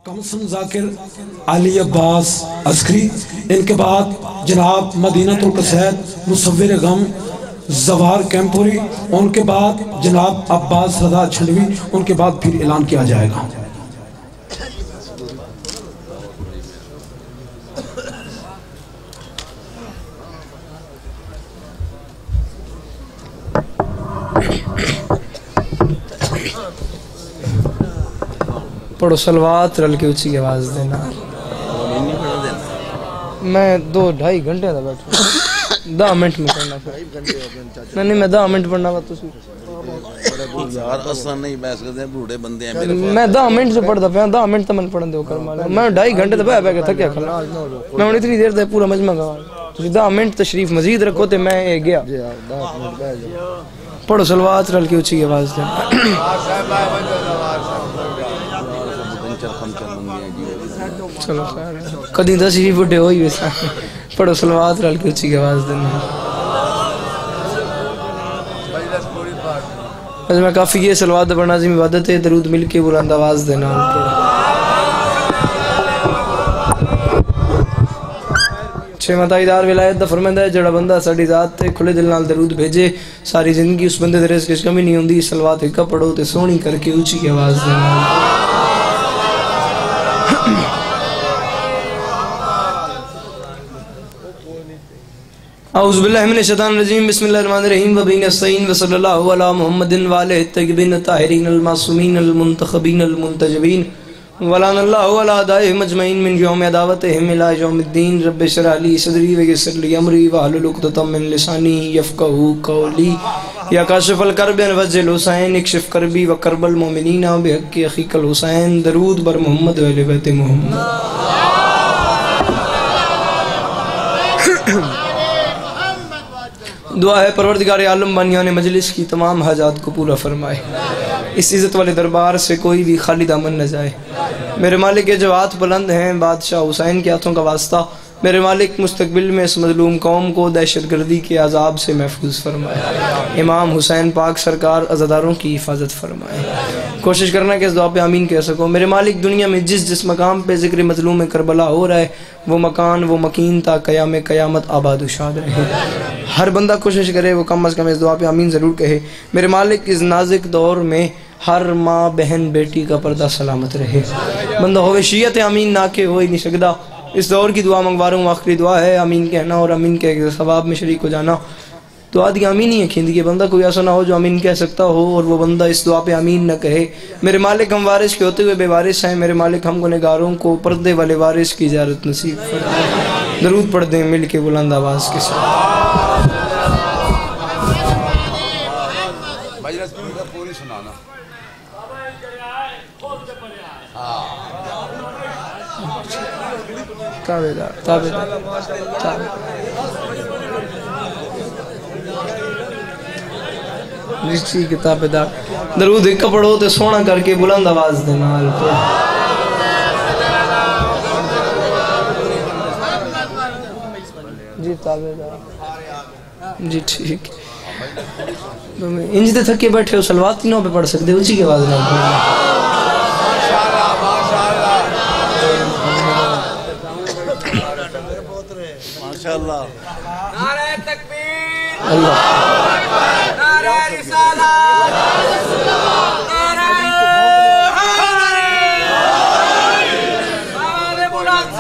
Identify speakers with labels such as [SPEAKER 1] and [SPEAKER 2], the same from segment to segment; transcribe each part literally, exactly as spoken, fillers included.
[SPEAKER 1] کمسن ذاکر، علی عباس عسکری، ان کے بعد جناب مدینہ القصید مصور غم زوار کیمپوری، ان کے بعد جناب عباس رضا چھلوی، ان کے بعد پھر اعلان کیا جائے گا۔
[SPEAKER 2] پڑھو صلوات رل کے اچھی کی آواز دینا۔ میں دو ڈھائی گھنٹے دا بیٹھا دہ منٹ میں پڑھنا پھر نہیں نہیں میں دہ منٹ پڑھنا با تو میں دہ منٹ سے پڑھتا پہ دہ منٹ تا میں پڑھن دے کر مالا میں ڈھائی گھنٹے دا بے کے تھکیا کھلا میں انہی اتنی دیر دا پورا مجمع گا تو دہ منٹ تشریف مزید رکھو تے میں گیا۔ پڑھو صلوات رل کے اچھی کی آواز دینا۔ چلو خیر کدی دس بھی بڑھے ہوئی ویسا۔ پڑھو صلوات رل کے اچھی کی آواز دینا۔ بس میں کافی یہ صلوات پڑھنا عظیم عبادت ہے، درود مل کے بلند آواز دینا۔ چھ متائی دار ولایت دا فرمندہ ہے جڑا بندہ ساڑی ذات تے کھلے دل نال درود بھیجے ساری زندگی اس بندے درس کچھ کمی نہیں ہوندی۔ صلوات ایک پڑھو تے سونی کر کے اچھی کی آواز دینا۔ اعوذ باللہ من الشیطان الرجیم، بسم اللہ الرحمن الرحیم، وبہ نستعین، وصلی اللہ علی محمد وآلہ الطیبین الطاہرین المعصومین المنتخبین المنتجبین، ولعن اللہ علی اعدائہم اجمعین من یوم عداوتہم الی یوم الدین۔ رب اشرح لی صدری ویسر لی امری واحلل عقدۃ من لسانی یفقہوا قولی۔ یا کاشف الکرب انفض الحسین، اکشف کربی وکرب المؤمنین بحق اخیک الحسین۔ درود بر محمد و اہل بیت محمد۔ دعا ہے پروردگار عالم بانیان مجلس کی تمام حاجات کو پورا فرمائے، اس عزت والے دربار سے کوئی بھی خالی دامن نہ جائے۔ میرے مالک کے جو ہاتھ بلند ہیں بادشاہ حسین کے ہاتھوں کا واسطہ، میرے مالک مستقبل میں اس مظلوم قوم کو دہشت گردی کے عذاب سے محفوظ فرمائے۔ امام حسین پاک سرکار عزاداروں کی حفاظت فرمائے۔ کوشش کرنا کہ اس دعا پہ آمین کہہ سکو۔ میرے مالک دنیا میں جس جس مقام پہ ذکر مظلوم کربلا ہو رہا ہے وہ مکان وہ مکین تا قیام قیامت آباد و شاد رہے۔ ہر بندہ کوشش کرے وہ کم از کم اس دعا پہ آمین ضرور کہے۔ میرے مالک اس نازک دور میں ہر ماں بہن بیٹی کا پردہ سلامت رہے۔ بندہ ہوئے شیعت آمین نہ کہ ہو ہی نہیں سکتا۔ اس دور کی دعا منگوا رہا ہوں، آخری دعا ہے آمین کہنا اور آمین کہہ کے ثواب میں شریک ہو جانا۔ دعا دی آمین ہی ہے کھیندی کہ بندہ کوئی ایسا نہ ہو جو آمین کہہ سکتا ہو اور وہ بندہ اس دعا پہ آمین نہ کہے۔ میرے مالک ہم وارث کے ہوتے ہوئے بے وارث ہیں، میرے مالک ہم گنہگاروں کو پردے والے وارث کی زیارت نصیب فرمائے۔ درود پڑھ دیں مل کے بلند آواز کے ساتھ۔
[SPEAKER 3] پوری سنانا
[SPEAKER 2] تابعدار تابعدار جی کتاب دار درود ایک پڑھو تے سونا کر کے بلند آواز دینا۔ جی تابعدار جی ٹھیک۔ انج دے تھکے بیٹھے ہو صلوات تینوں پہ پڑھ سکتے اچھی کی آواز نہ
[SPEAKER 3] ماشاءاللہ۔
[SPEAKER 4] نعرہ تکبیر،
[SPEAKER 2] اللہ
[SPEAKER 4] نعرہ رسالت، نعرہ حیدری، نعرہ بلند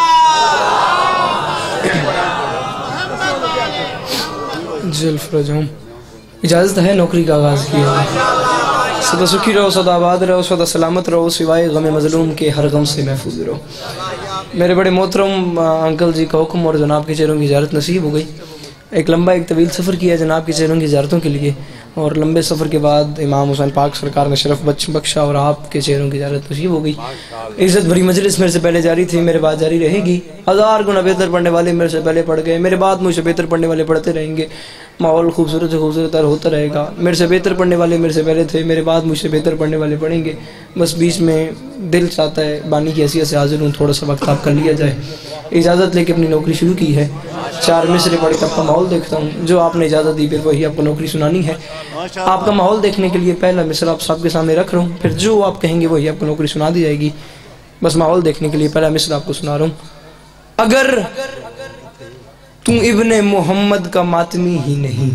[SPEAKER 4] صلوات۔
[SPEAKER 2] جل فرجہم اجازت ہے نوکری کا آغاز کیا۔ سدا سکھی رہو، سدا آباد رہو، سدا سلامت رہو، سوائے غم مظلوم کے ہر غم سے محفوظ رہو۔ میرے بڑے محترم انکل جی کا حکم اور جناب کے چہروں کی زیارت نصیب ہو گئی۔ ایک لمبا ایک طویل سفر کیا جناب کے چہروں کی زیارتوں کے لیے، اور لمبے سفر کے بعد امام حسین پاک سرکار نے شرف بخش بخشا اور آپ کے چہروں کی زیارت نصیب ہو گئی۔ عزت بھری مجلس میرے سے پہلے جاری تھی، میرے بعد جاری رہے گی۔ ہزار گنا بہتر پڑھنے والے میرے سے پہلے پڑھ گئے، میرے بعد مجھ سے بہتر پڑھنے والے پڑھتے رہیں گے۔ ماحول خوبصورت سے خوبصورت تر ہوتا رہے گا۔ میرے سے بہتر پڑھنے والے میرے سے پہلے تھے، میرے بعد مجھ سے بہتر پڑھنے والے پڑھیں گے۔ بس بیچ میں دل چاہتا ہے بانی کی حیثیت سے حاضر ہوں، تھوڑا سا وقت آپ کر لیا جائے۔ اجازت لے کے اپنی نوکری شروع کی ہے۔ چار مصرے پڑھ کے آپ کا ماحول دیکھتا ہوں، جو آپ نے اجازت دی پھر وہی آپ کو نوکری سنانی ہے۔ آپ کا ماحول دیکھنے کے لیے پہلا مصرع آپ سب کے سامنے رکھ رہا ہوں، پھر جو آپ کہیں گے وہی آپ کو نوکری سنا دی جائے گی۔ بس ماحول دیکھنے کے لیے پہلا مصرع آپ کو سنا رہا ہوں. اگر تو ابن محمد کا ماتمی ہی نہیں،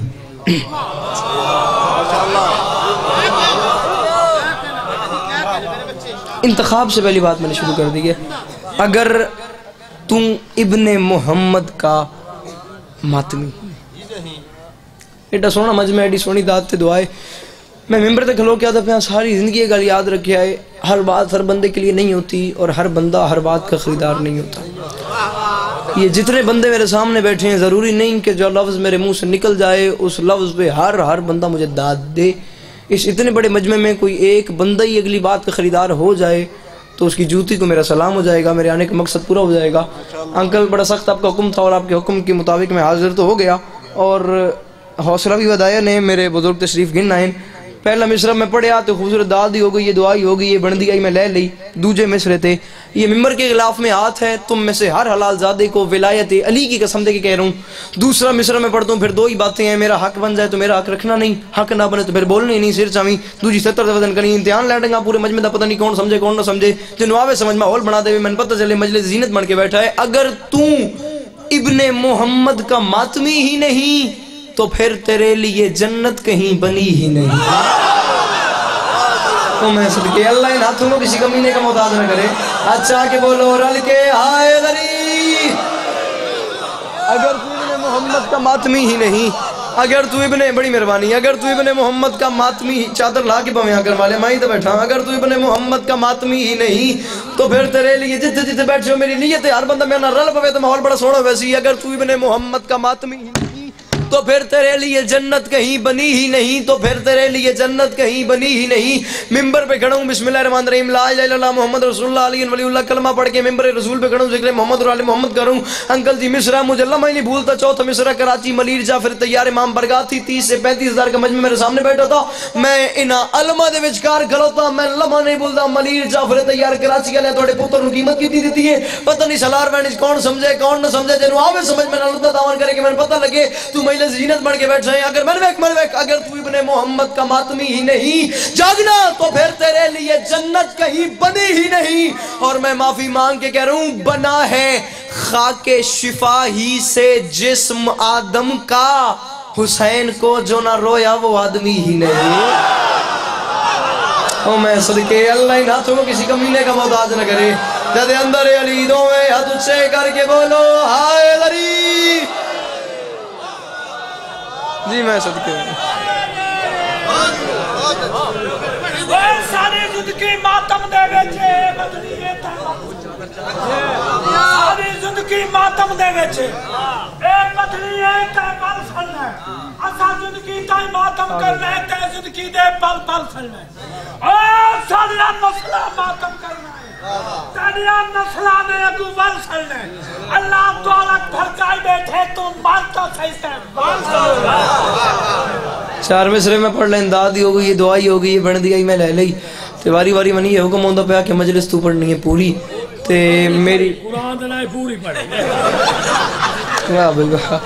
[SPEAKER 2] انتخاب سے پہلی بات میں نے شروع کر دی ہے، اگر تم ابن محمد کا ماتمی، ایڈا سونا مجمع، ایڈی سونی داد تے دعائے. میں ممبر تے کھلو کے آتا پہ ساری زندگی گل یاد رکھے آئے، ہر بات ہر بندے کے لیے نہیں ہوتی اور ہر بندہ ہر بات کا خریدار نہیں ہوتا. یہ جتنے بندے میرے سامنے بیٹھے ہیں ضروری نہیں کہ جو لفظ میرے منہ سے نکل جائے اس لفظ پہ ہر ہر بندہ مجھے داد دے. اس اتنے بڑے مجمع میں کوئی ایک بندہ ہی اگلی بات کا خریدار ہو جائے تو اس کی جوتی کو میرا سلام ہو جائے گا، میرے آنے کا مقصد پورا ہو جائے گا. انکل بڑا سخت آپ کا حکم تھا اور آپ کے حکم کے مطابق میں حاضر تو ہو گیا اور حوصلہ بھی ودایا نے میرے بزرگ تشریف گن آئیں. پہلا مصرع میں پڑھیا تو خوبصورت داد ہی ہو گئی، یہ دعائی ہو گئی، یہ بندی آئی میں لے لی. دوجے مصرع تھے یہ ممبر کے غلاف میں ہاتھ ہے، تم میں سے ہر حلال زادے کو ولایت علی کی قسم دے کے کہہ رہا ہوں. دوسرا مصرع میں پڑھتا ہوں پھر دو ہی باتیں ہیں، میرا حق بن جائے تو میرا حق رکھنا نہیں، حق نہ بنے تو پھر بولنا ہی نہیں، سر چاویں دوجی ستر وزن کرنی. امتحان لڑیں گا پورے مجمع دا پتہ نہیں کون سمجھے کون نہ سمجھے، جنو آوے سمجھ ماحول بنا دے میں پتہ چلے مجلس زینت بن کے بیٹھا ہے. اگر تو ابن محمد کا ماتمی ہی نہیں تو پھر تیرے لیے جنت کہیں بنی ہی نہیں. تو میں صدقے اللہ ان ہاتھوں کو کسی کمینے کا محتاج نہ کرے. اچھا کہ بولو رل کے ہائے غریب. اگر تو ابن محمد کا ماتمی ہی نہیں، اگر تو ابن بڑی مہربانی اگر تو ابن محمد کا ماتمی، چادر لا کے پویں کر والے میں ہی تو بیٹھا ہوں، اگر تو ابن محمد کا ماتمی ہی نہیں تو پھر تیرے لیے جتنے جتنے بیٹھے ہو میری نیت ہے ہر بندہ میں نہ رل پوے تو ماحول بڑا سونا ویسی. اگر تو ابن محمد کا ماتمی ہی نہیں تو پھر تیرے لیے جنت کہیں بنی ہی نہیں، تو پھر تیرے لیے جنت کہیں بنی ہی نہیں. ممبر پہ کھڑا ہوں بسم اللہ الرحمن الرحیم لا الہ الا اللہ محمد رسول اللہ علیہ ولی اللہ کلمہ پڑھ کے ممبر رسول پہ کھڑا ہوں، ذکر محمد اور آل محمد کروں. انکل جی مصرع مجھے لمحہ ہی نہیں بھولتا، چوتھا مصرع کراچی ملیر جعفر تیار امام برگاہ تھی، تیس سے پینتیس ہزار کا مجمع میرے سامنے بیٹھا تھا، میں انہاں علماء دے وچکار کھلوتا، میں لمحہ نہیں بھولتا. ملیر جعفر تیار کراچی والے تھوڑے پتر نوں قیمت کتنی دیتی ہے پتہ نہیں، سالار وینج کون سمجھے کون نہ سمجھے، جنوں آوے سمجھ میں نہ لطف داون کرے کہ میں پتہ لگے تو مجلس زینت بن کے بیٹھ جائیں. اگر من ویک من ویک اگر تو ابن محمد کا ماتمی ہی نہیں جاگنا تو پھر تیرے لیے جنت کہیں بنی ہی نہیں. اور میں معافی مانگ کے کہہ رہا ہوں بنا ہے خاک شفا ہی سے جسم آدم کا، حسین کو جو نہ رویا وہ آدمی ہی نہیں. او میں صدقے اللہ ان ہاتھوں کو کسی کمینے کا محتاج نہ کرے. جد اندر علی دو میں ہاتھ اچھے کر کے بولو ہائے غریب. جی میں صدقے
[SPEAKER 5] ساری زندگی ماتم دے ویچے مدنی ساری زندگی ماتم دے ویچے اے مدنی ہے تے پل سننا اسا زندگی تے ماتم کرنا ہے تے زندگی دے پل پل سننا اے ساری مسئلہ ماتم کرنا ہے تیریا نسلہ نے اگو ول سننا اللہ تعالیٰ بھرکائی بیٹھے تو مانتا صحیح سے
[SPEAKER 2] چار مصرے میں پڑھ لیں دادی ہو گئی، یہ دعائی ہو گئی، یہ بن دیا میں لے لئی. تے واری واری منی یہ حکم ہوندہ پیا کہ مجلس تو پڑھنی ہے پوری. تے میری
[SPEAKER 5] قرآن دلائی پوری پڑھے
[SPEAKER 2] واہ بھئی واہ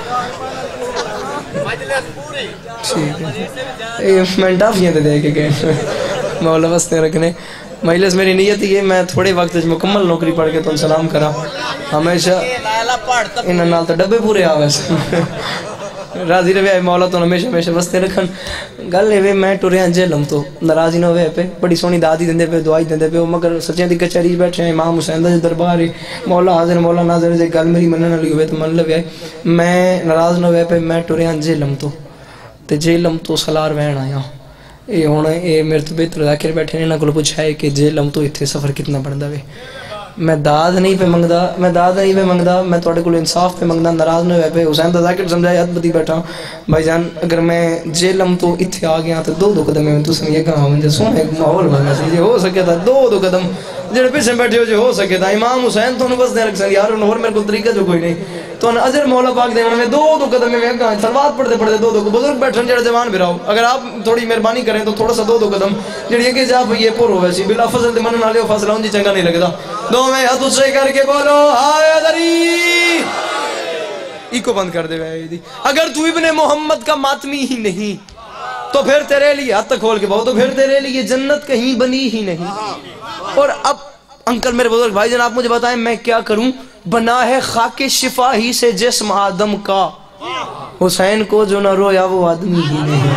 [SPEAKER 4] مجلس پوری
[SPEAKER 2] ٹھیک ہے. یہ میں ڈافیاں تے دے کے گئے مولا وستے رکھنے. مجلس میری نیت ہی ہے میں تھوڑے وقت مکمل نوکری پڑھ کے تم سلام کرا. ہمیشہ انہاں نال تے ڈبے پورے آوے راضی رہے مولا تو ہمیشہ ہمیشہ وستے رکھن. گل ہے میں ٹریاں جیلم تو ناراضی نہ ہوئے پہ بڑی سونی دادی دندے پہ دعائی دندے پہ مگر سچیاں دی کچہری بیٹھے ہیں امام حسین دا دربار ہے مولا حاضر مولا ناظر جے گل میری منن والی ہوئے تو من لوے میں ناراض نہ ہوئے پہ میں ٹریاں جیلم تو تے جیلم تو سلار وین آیا. اے ہن اے میرے تو بہتر ذاکر بیٹھے نے انہاں کول پوچھا ہے کہ جیلم تو ایتھے سفر کتنا بندا وے. میں داد نہیں پہ منگدا میں داد نہیں پہ منگدا میں تھوڑے کول انصاف پہ منگدا. ناراض نہ ہوئے پہ حسین دا ذاکر سمجھایا حد بدی بیٹھا بھائی جان اگر میں جیلم تو ایتھے آ گیا تو دو دو قدم میں تو سمجھے کہاں ہوں جو سونا ایک ماحول بننا سی جو ہو سکے تھا دو دو قدم جڑے پیچھے بیٹھے ہو جو ہو سکے تھا. امام حسین تو بس دے رکھ سن یار اور میرے کو طریقہ جو کوئی نہیں تو اجر مولا پاک دے میں دو دو قدم میں کہاں صلوات پڑھتے پڑھتے دو دو بزرگ بیٹھن جڑا جوان بھی رہو اگر آپ تھوڑی مہربانی کریں تو تھوڑا سا دو دو قدم جڑی کہ جا یہ پور ہو ویسی بلا فضل تے منن والے فاصلہ اونجی چنگا نہیں لگدا. دو میں ہاتھ اونچے کر کے بولو ہائے دری ایکو بند کر دے بھائی دی. اگر تو ابن محمد کا ماتمی ہی نہیں تو پھر تیرے لیے ہاتھ کھول کے بہو تو پھر تیرے لیے جنت کہیں بنی ہی نہیں. اور اب انکل میرے بزرگ بھائی جان آپ مجھے بتائیں میں کیا کروں؟ بنا ہے خاک شفا ہی سے جسم آدم کا، حسین کو جو نہ رویا وہ آدمی ہی نہیں۔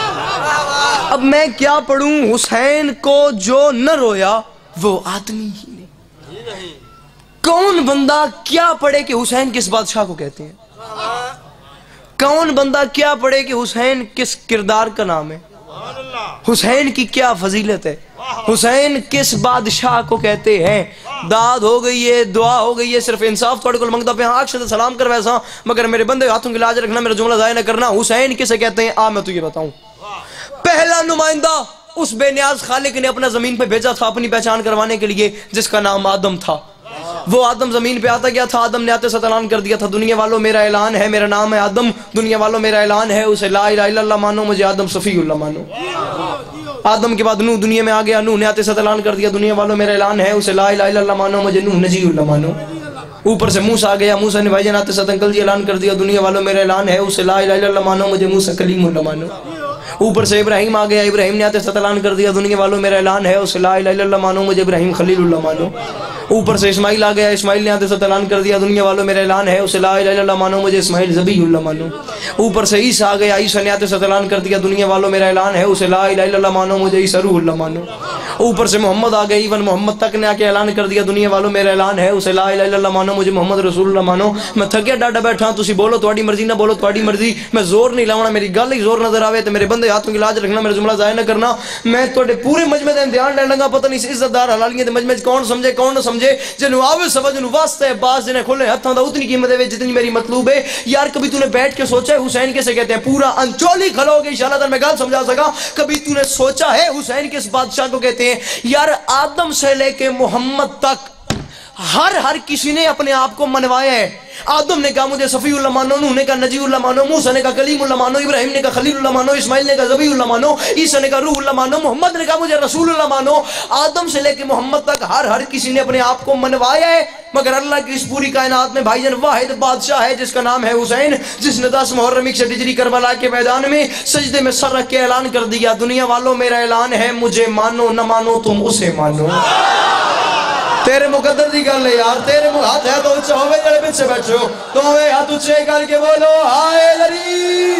[SPEAKER 2] اب میں کیا پڑھوں؟ حسین کو جو نہ رویا وہ آدمی ہی نہیں۔ کون بندہ کیا پڑھے کہ حسین کس بادشاہ کو کہتے ہیں؟ کون بندہ کیا پڑھے کہ حسین کس کردار کا نام ہے؟ حسین کی کیا فضیلت ہے؟ حسین کس بادشاہ کو کہتے ہیں؟ داد ہو گئی ہے، دعا ہو گئی ہے، صرف انصاف توڑے کو منگتا پہ ہاں اکشد سلام کر ویسا، مگر میرے بندے ہاتھوں کی لاج رکھنا، میرا جملہ ضائع نہ کرنا۔ حسین کسے کہتے ہیں؟ آ میں تو یہ بتاؤں۔ پہلا نمائندہ اس بے نیاز خالق نے اپنا زمین پہ بھیجا تھا اپنی پہچان کروانے کے لیے، جس کا نام آدم تھا۔ وہ آدم زمین پہ آتا گیا تھا، آدم نے آتے ساتھ اعلان کر دیا تھا، دنیا والوں میرا اعلان ہے، میرا نام ہے آدم، دنیا والوں میرا اعلان ہے، اسے لا الہ الا اللہ مانو، مجھے آدم صفی اللہ مانو۔ آدم کے بعد نوح دنیا میں آ گیا، نوح نے آتے ساتھ اعلان کر دیا، دنیا والوں میرا اعلان ہے، اسے لا الہ الا اللہ مانو، مجھے نوح نجی اللہ مانو۔ اوپر سے موسیٰ آ گیا، موسیٰ نے بھائی جان آتے ساتھ انکل جی اعلان کر دیا، دنیا والوں میرا اعلان ہے، اسے لا الہ الا اللہ مانو، مجھے موسیٰ کلیم اللہ مانو۔ اوپر سے ابراہیم آ گیا، ابراہیم نے آتے ساتھ اعلان کر دیا، دنیا والوں میرا اعلان ہے، اسے لا الہ الا اللہ مانو، مجھے ابراہیم خلیل اللہ مانو۔ اوپر سے اسماعیل آ گیا، اسماعیل نے آتے ساتھ اعلان کر دیا، دنیا والوں میرا اعلان ہے، اسے لا الہ الا اللہ مانو، مجھے اسماعیل ذبیح اللہ مانو۔ اوپر سے عیسیٰ آ گیا، عیسیٰ نے آتے ساتھ اعلان کر دیا، دنیا والوں میرا اعلان ہے، اسے لا الہ الا اللہ مانو، مجھے عیسیٰ روح اللہ مانو۔ اوپر سے محمد آ گئے، ایون محمد تک نے آ کے اعلان کر دیا، دنیا والوں میرا اعلان ہے، اسے لا الہ الا اللہ مانو، مجھے محمد رسول اللہ مانو۔ میں تھکیا ڈاڈا بیٹھا، تسی بولو تواڈی مرضی نہ بولو تواڈی مرضی، میں زور نہیں لاؤنا، میری گل ہی زور نظر آوے تے میرے بندے ہاتھوں کی لاج رکھنا، میرا جملہ ضائع نہ کرنا۔ میں تواڈے پورے مجمع دا امتحان لینا لگا، پتہ نہیں اس عزت دار حلالیاں دے مجمع وچ کون سمجھے کون نہ سمجھے، جنوں آوے سمجھ نوں واسطے باز نے کھلے ہتھاں دا اتنی قیمت ہے جتنی میری مطلوب ہے۔ یار کبھی تو نے بیٹھ کے سوچا ہے حسین کیسے کہتے ہیں؟ پورا انچولی کھلو گے انشاءاللہ تعالی میں گل سمجھا سکا۔ کبھی تو نے سوچا ہے حسین کس بادشاہ کو کہتے ہیں؟ یار آدم سے لے کے محمد تک ہر ہر کسی نے اپنے آپ کو منوایا ہے۔ آدم نے کہا مجھے صفی اللہ مانو، نوح نے کہا نجی اللہ مانو، موسیٰ نے کہا کلیم اللہ مانو، ابراہیم نے کہا خلیل اللہ مانو، اسماعیل نے کہا ذبیح اللہ مانو، عیسیٰ نے کہا روح اللہ مانو، محمد نے کہا مجھے رسول اللہ مانو۔ آدم سے لے کے محمد تک ہر ہر کسی نے اپنے آپ کو منوایا ہے، مگر اللہ کی اس پوری کائنات میں بھائی جان واحد بادشاہ ہے جس کا نام ہے حسین، جس نے دس محرم اکسٹھ ہجری کربلا کے میدان میں سجدے میں سر رکھ کے اعلان کر دیا، دنیا والوں میرا اعلان ہے، مجھے مانو نہ مانو تم اسے مانو۔ تیرے مقدر دی گل ہے یار، تیرے ہاتھ ہے تو اچھا ہوئے جڑے پیچھے بیٹھے ہو تو ہوئے ہاتھ اچھے کر کے بولو ہائے لری۔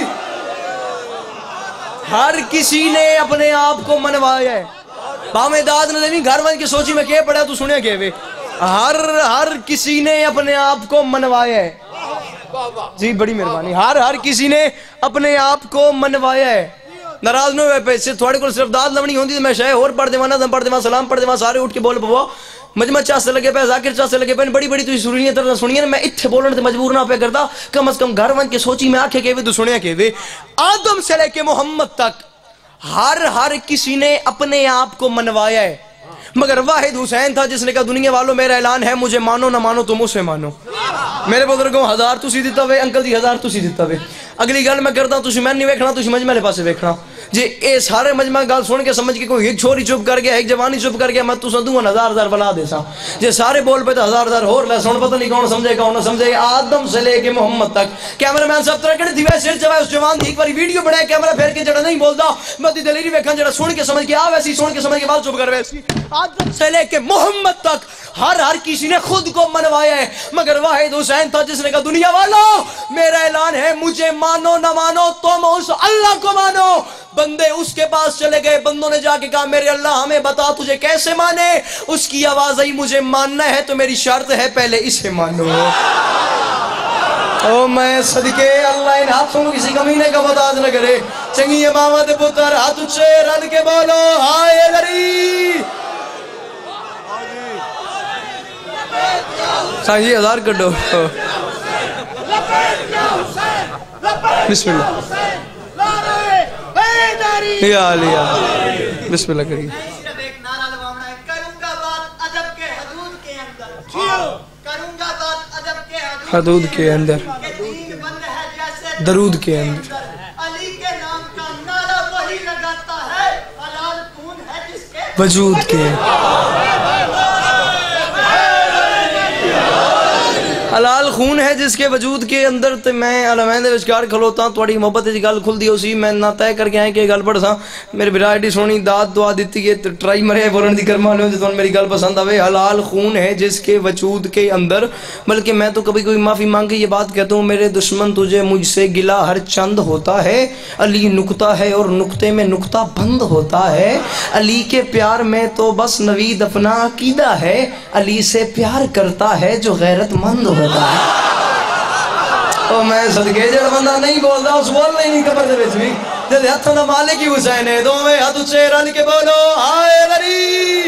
[SPEAKER 2] ہر کسی نے اپنے آپ کو منوایا ہے، باہمیں داد نے نہیں گھر ون کی سوچی میں کیا پڑھا تو سنے گئے وے، ہر ہر کسی نے اپنے آپ کو منوایا ہے۔ جی بڑی مہربانی، ہر ہر کسی نے اپنے آپ کو منوایا ہے۔ ناراض نہ ہوئے پیسے تھوڑے کو صرف داد لونی ہوندی تو میں شاید اور پڑھ دیوانا دم پڑھ دیوانا سلام پڑھ دیوانا سارے اٹھ کے بول پوا مجمع چاہ سے لگے پہ ذاکر چاہ سے لگے پہ بڑی بڑی تو سنیے طرح سنیے نا، میں اتھے بولنے تے مجبور نہ پہ کرتا، کم از کم گھر ون کے سوچی میں آنکھیں کہوے تو سنیا کہوے۔ آدم سے لے کے محمد تک ہر ہر کسی نے اپنے آپ کو منوایا ہے، مگر واحد حسین تھا جس نے کہا دنیا والوں میرا اعلان ہے، مجھے مانو نہ مانو تم اسے مانو۔ میرے بزرگوں ہزار تسی دیتا ہوئے، انکل جی ہزار تسی دیتا ہوئے۔ اگلی گل میں کرتا ہوں، تسی میں نہیں ویکھنا، تسی مجمع لے پاسے ویکھنا۔ جی اے سارے مجمع گل سن کے سمجھ کے کوئی ایک چھوڑی چپ کر گیا، ایک جوانی چپ کر گیا، میں تو سن دوں ہزار ہزار بلا دے سا۔ جی سارے بول پہ تو ہزار ہزار ہور لے سن، پتہ نہیں کون سمجھے کون نہ سمجھے۔ آدم سے لے کے محمد تک کیمرہ مین صاحب طرح کڑے دیوے سر چوائے اس جوان دی ایک باری ویڈیو بنائے کیمرہ پھیر کے جڑا نہیں بولدا، میں دی دلیری ویکھن جڑا سن کے سمجھ کے آ ویسی سن کے سمجھ کے بات چپ کر ویسی۔ آدم سے لے کے محمد تک ہر ہر کسی نے خود کو منوایا ہے، مگر واحد حسین تھا جس نے کہا دنیا والوں میرا اعلان ہے، مجھے مانو نہ مانو تم اس اللہ کو مانو۔ بندے اس کے پاس چلے گئے، بندوں نے جا کے کہا میرے اللہ ہمیں بتا تجھے کیسے مانے؟ اس کی آواز آئی مجھے ماننا ہے تو میری شرط ہے پہلے اسے مانو۔ او میں صدقے اللہ ان ہاتھوں کو کسی کمینے کا بداز نہ کرے۔ چنگی امامت پتر ہاتھ اچھے رد کے بولو ہائے لری۔ سانجی ہزار کٹو بسم اللہ یا علی بسم اللہ کریے۔
[SPEAKER 6] صرف ایک نعرہ لگوانا ہے، کروں گا بات ادب کے حدود کے اندر، کروں گا بات ادب کے
[SPEAKER 2] حدود کے اندر،
[SPEAKER 6] کہ دین بند ہے جیسے
[SPEAKER 2] درود کے اندر،
[SPEAKER 6] علی کے نام کا نعرہ وہی لگاتا ہے، حلال کون ہے جس کے
[SPEAKER 2] وجود کے حلال خون ہے جس کے وجود کے اندر تے میں علمین دے وچکار کھلوتا تھوڑی محبت دی گل کھل دی اسی میں نہ طے کر کے آئے کہ گل پڑھ سا میرے بھرا ایڈی سونی داد دعا دیتی ہے ٹرائی مرے بولن دی کرما لو جتوں میری گل پسند آوے حلال خون ہے جس کے وجود کے اندر بلکہ میں تو کبھی کوئی معافی مانگ کے یہ بات کہتا ہوں میرے دشمن تجھے مجھ سے گلا ہر چند ہوتا ہے علی نکتہ ہے اور نکتے میں نکتہ بند ہوتا ہے علی کے پیار میں تو بس نوید اپنا عقیدہ ہے علی سے پیار کرتا ہے جو غیرت مند ہوتا ہے او میں صدقے جڑ بندہ نہیں بولدا اس بولنا ہی نہیں قبر دے وچ بھی جے ہاتھوں دا مالک ہی حسین ہے دوویں ہاتھ اچے رل کے بولو ہائے علی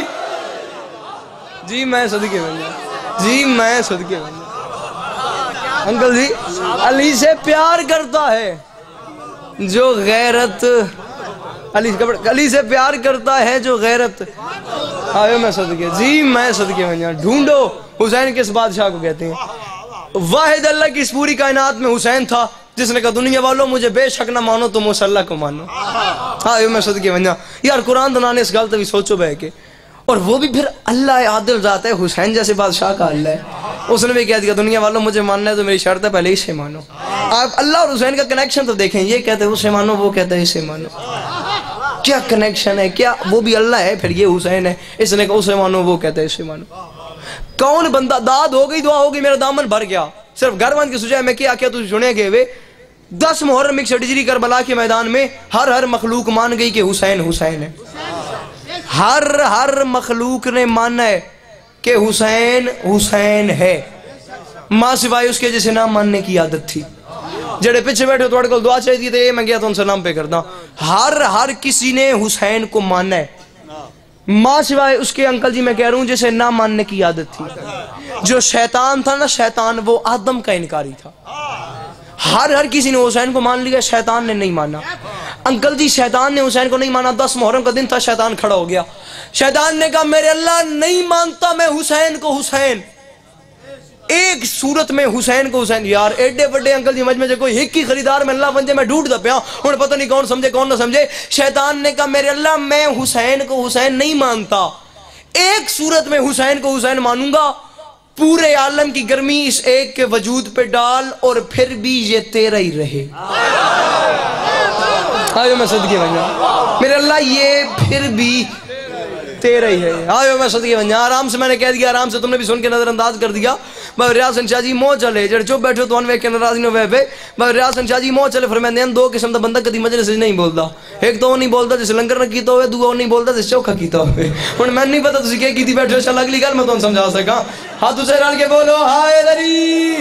[SPEAKER 2] جی میں صدقے بندہ جی میں صدقے بندہ انکل جی علی سے پیار کرتا ہے جو غیرت علی علی سے پیار کرتا ہے جو غیرت آئے میں صدقے جی میں صدقے بندہ ڈھونڈو حسین کس بادشاہ کو کہتے ہیں واحد اللہ کی اس پوری کائنات میں حسین تھا جس نے کہا دنیا والوں مجھے بے شک نہ مانو تم اس اللہ کو مانو ہاں میں صدقے بنجا یار قرآن دنانے اس گالتا بھی سوچو بے کے اور وہ بھی پھر اللہ عادل ذات ہے حسین جیسے بادشاہ کا اللہ ہے اس نے بھی کہہ دیا دنیا والوں مجھے ماننا ہے تو میری شرط ہے پہلے اسے مانو آپ اللہ اور حسین کا کنیکشن تو دیکھیں یہ کہتے ہیں اسے مانو وہ کہتے ہیں اسے مانو کیا کنیکشن ہے کیا وہ بھی اللہ ہے پھر یہ حسین ہے اس نے کہا اسے مانو وہ کہتے ہیں اسے مانو کون بندہ داد ہو گئی دعا ہو گئی میرا دامن بھر گیا صرف گھر بند کے سجائے میں کیا کیا تجھے سنے گئے وے دس محرم ایک سٹجری کربلا کے میدان میں ہر ہر مخلوق مان گئی کہ حسین حسین ہے ہر ہر مخلوق نے مانا ہے کہ حسین حسین ہے ماں سوائے اس کے جسے نام ماننے کی عادت تھی جڑے پیچھے بیٹھے توڑ کل دعا چاہیے تھے میں گیا تو ان سے نام پہ کرتا ہر ہر کسی نے حسین کو ماننا ہے ماں سوائے اس کے انکل جی میں کہہ رہا ہوں جسے نہ ماننے کی عادت تھی جو شیطان تھا نا شیطان وہ آدم کا انکاری تھا ہر ہر کسی نے حسین کو مان لیا شیطان نے نہیں مانا انکل جی شیطان نے حسین کو نہیں مانا دس محرم کا دن تھا شیطان کھڑا ہو گیا شیطان نے کہا میرے اللہ نہیں مانتا میں حسین کو حسین ایک صورت میں حسین کو حسین یار ایڈے بڑے انکل جی مجھ میں کوئی ہک کی خریدار میں اللہ بنجے میں ڈھونڈ دا پیا اور پتہ نہیں کون سمجھے کون نہ سمجھے شیطان نے کہا میرے اللہ میں حسین کو حسین نہیں مانتا ایک صورت میں حسین کو حسین مانوں گا پورے عالم کی گرمی اس ایک کے وجود پہ ڈال اور پھر بھی یہ تیرا ہی رہے آئیو میں صدقے بن جا میرے اللہ یہ پھر بھی تیرا ہی ہے آئیو میں صدقے بن جا آرام سے میں نے کہہ دیا آرام سے تم نے بھی سن کے نظر انداز کر دیا بھائی ریاض شاہ جی موہ چلے جڑ چپ بیٹھو تو انوے کے ناراضی نو وے بھائی ریاض شاہ جی موہ چلے فرمائیں دین دو قسم دا بندہ کدی مجلس سے نہیں بولدا ایک تو وہ نہیں بولدا جس لنگر نہ کیتا ہوئے دو وہ نہیں بولدا جس چوکھا کیتا ہوئے اور میں نہیں پتا تسی کیا کیتی بیٹھو انشاءاللہ اگلی گل میں تو سمجھا سکا ہاتھ اسے رل کے بولو ہائے دری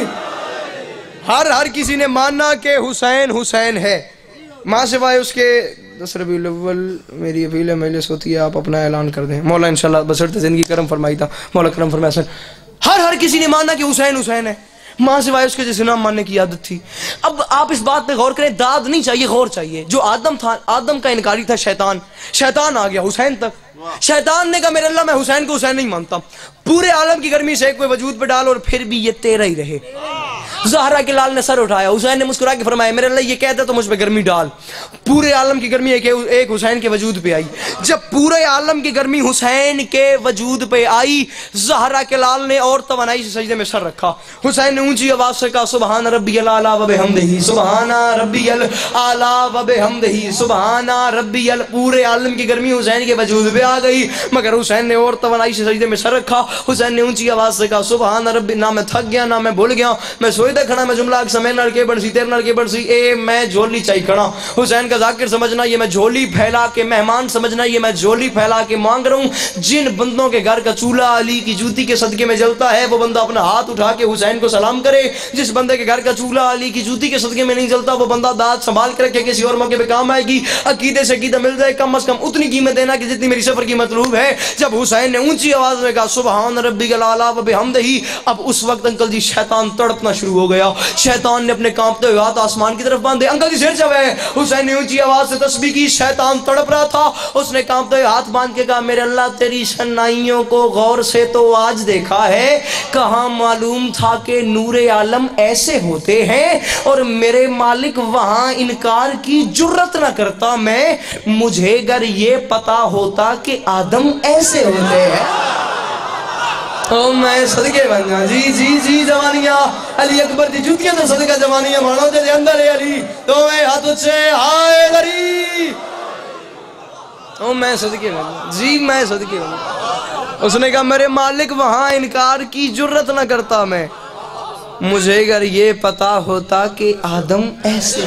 [SPEAKER 2] ہر ہر کسی نے ماننا کہ حسین حسین ہے ماں سوائے اس کے دس ربیع الاول میری اپیل ہے مجلس ہوتی ہے آپ اپنا اعلان کر دیں مولا انشاءاللہ بسرت زندگی کرم فرمائی تھا مولا کرم فرمایا ہر ہر کسی نے ماننا کہ حسین حسین ہے ماں سوائے اس کے جسے نام ماننے کی عادت تھی اب آپ اس بات پہ غور کریں داد نہیں چاہیے غور چاہیے جو آدم تھا آدم کا انکاری تھا شیطان شیطان آ گیا حسین تک شیطان نے کہا میرے اللہ میں حسین کو حسین نہیں مانتا پورے عالم کی گرمی سے ایک کوئی وجود پہ ڈال اور پھر بھی یہ تیرا ہی رہے زہرا کے لال نے سر اٹھایا حسین نے مسکرا کے فرمایا میرے اللہ یہ کہتا تو مجھ پہ گرمی ڈال پورے عالم کی گرمی ایک حسین کے وجود پہ آئی جب پورے عالم کی گرمی حسین کے وجود پہ آئی زہرا کے لال نے اور توانائی سے سجدے میں سر رکھا حسین نے اونچی آواز سے کہا سبحان ربی الاعلی و بحمدہ سبحان ربی الاعلی و بحمدہ سبحان ربی ال پورے عالم کی گرمی حسین کے وجود پہ آ گئی مگر حسین نے اور توانائی سے سجدے میں سر رکھا حسین نے اونچی آواز سے کہا سبحان ربی نہ میں تھک گیا نہ میں بھول گیا میں سوئی دے کھڑا میں جملہ اکسا میں نال کے بڑسی تیر نال کے بڑسی اے میں جھولی چاہی کھڑا حسین کا ذاکر سمجھنا یہ میں جھولی پھیلا کے مہمان سمجھنا یہ میں جھولی پھیلا کے مانگ رہا ہوں جن بندوں کے گھر کا چولہا علی کی جوتی کے صدقے میں جلتا ہے وہ بندہ اپنا ہاتھ اٹھا کے حسین کو سلام کرے جس بندے کے گھر کا چولہا علی کی جوتی کے صدقے میں نہیں جلتا وہ بندہ داد سنبھال کر کے کسی اور موقع پہ کام آئے گی عقیدے سے عقیدہ مل جائے کم از کم اتنی قیمت دینا کہ جتنی میری سفر کی مطلوب ہے جب حسین نے اونچی آواز میں کہا سبحان ربی الاعلی و بحمدہ اب اس وقت انکل جی شیطان تڑپنا شروع ہو گیا شیطان نے اپنے کانپتے ہوئے ہاتھ آسمان کی طرف باندھے انکل جی سر چوے حسین نے اونچی آواز سے تسبیح کی شیطان تڑپ رہا تھا اس نے کانپتے ہوئے ہاتھ باندھ کے کہا میرے اللہ تیری شنائیوں کو غور سے تو آج دیکھا ہے کہاں معلوم تھا کہ نور عالم ایسے ہوتے ہیں اور میرے مالک وہاں انکار کی جرت نہ کرتا میں مجھے اگر یہ پتا ہوتا کہ آدم ایسے ہوتے ہیں او میں صدقے بنگا جی جی جی جوانیاں علی اکبر دی جوتیاں تو صدقہ جوانیاں مانو جے اندر ہے علی تو میں ہاتھ اچھے ہائے غریب او میں صدقے بنگا جی میں صدقے بنگا اس نے کہا میرے مالک وہاں انکار کی جرت نہ کرتا میں مجھے اگر یہ پتا ہوتا کہ آدم ایسے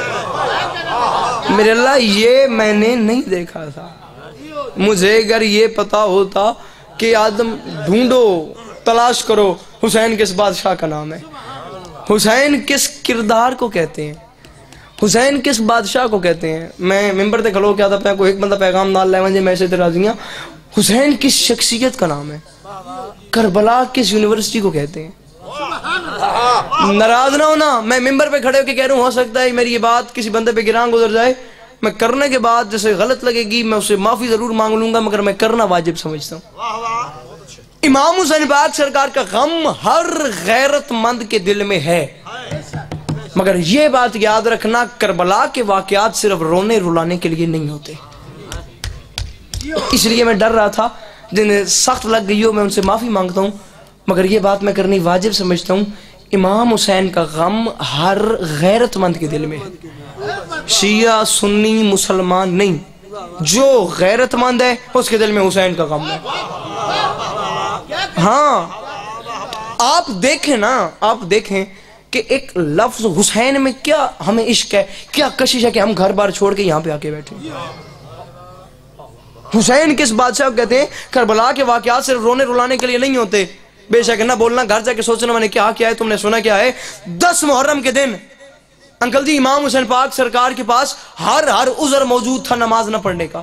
[SPEAKER 2] میرے اللہ یہ میں نے نہیں دیکھا تھا مجھے اگر یہ پتا ہوتا کہ آدم ڈھونڈو تلاش کرو حسین کس بادشاہ کا نام ہے حسین کس کردار کو کہتے ہیں حسین کس بادشاہ کو کہتے ہیں میں ممبر تے کھلو کیا تھا کوئی ایک بندہ پیغام نال لے ونجے میں سے ترازیاں حسین کس شخصیت کا نام ہے کربلا کس یونیورسٹی کو کہتے ہیں ناراض نہ ہونا میں ممبر پہ کھڑے ہو کے کہہ رہا ہوں ہو سکتا ہے میری یہ بات کسی بندے پہ گران گزر جائے میں کرنے کے بعد جیسے غلط لگے گی میں اسے معافی ضرور مانگ لوں گا مگر میں کرنا واجب سمجھتا ہوں امام حسین پاک سرکار کا غم ہر غیرت مند کے دل میں ہے مگر یہ بات یاد رکھنا کربلا کے واقعات صرف رونے رلانے کے لیے نہیں ہوتے اس لیے میں ڈر رہا تھا جنہیں سخت لگ گئی ہو میں ان سے معافی مانگتا ہوں مگر یہ بات میں کرنی واجب سمجھتا ہوں امام حسین کا غم ہر غیرت مند کے دل میں ہے شیعہ سنی مسلمان نہیں جو غیرت مند ہے اس کے دل میں حسین کا غم ہے ہاں آپ دیکھیں نا آپ دیکھیں کہ ایک لفظ حسین میں کیا ہمیں عشق ہے کیا کشش ہے کہ ہم گھر بار چھوڑ کے یہاں پہ آ کے بیٹھے حسین کس بادشاہ کو کہتے ہیں کربلا کے واقعات صرف رونے رلانے کے لیے نہیں ہوتے بے شک نہ بولنا گھر جا کے سوچنا میں نے کیا کیا ہے تم نے سنا کیا ہے دس محرم کے دن انکل جی امام حسین پاک سرکار کے پاس ہر ہر عذر موجود تھا نماز نہ پڑھنے کا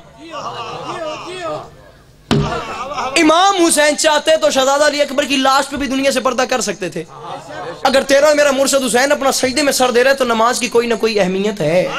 [SPEAKER 2] امام حسین چاہتے تو شہزادہ علی اکبر کی لاش پہ بھی دنیا سے پردہ کر سکتے تھے اگر تیرا میرا مرشد حسین اپنا سجدے میں سر دے رہے تو نماز کی کوئی نہ کوئی اہمیت ہے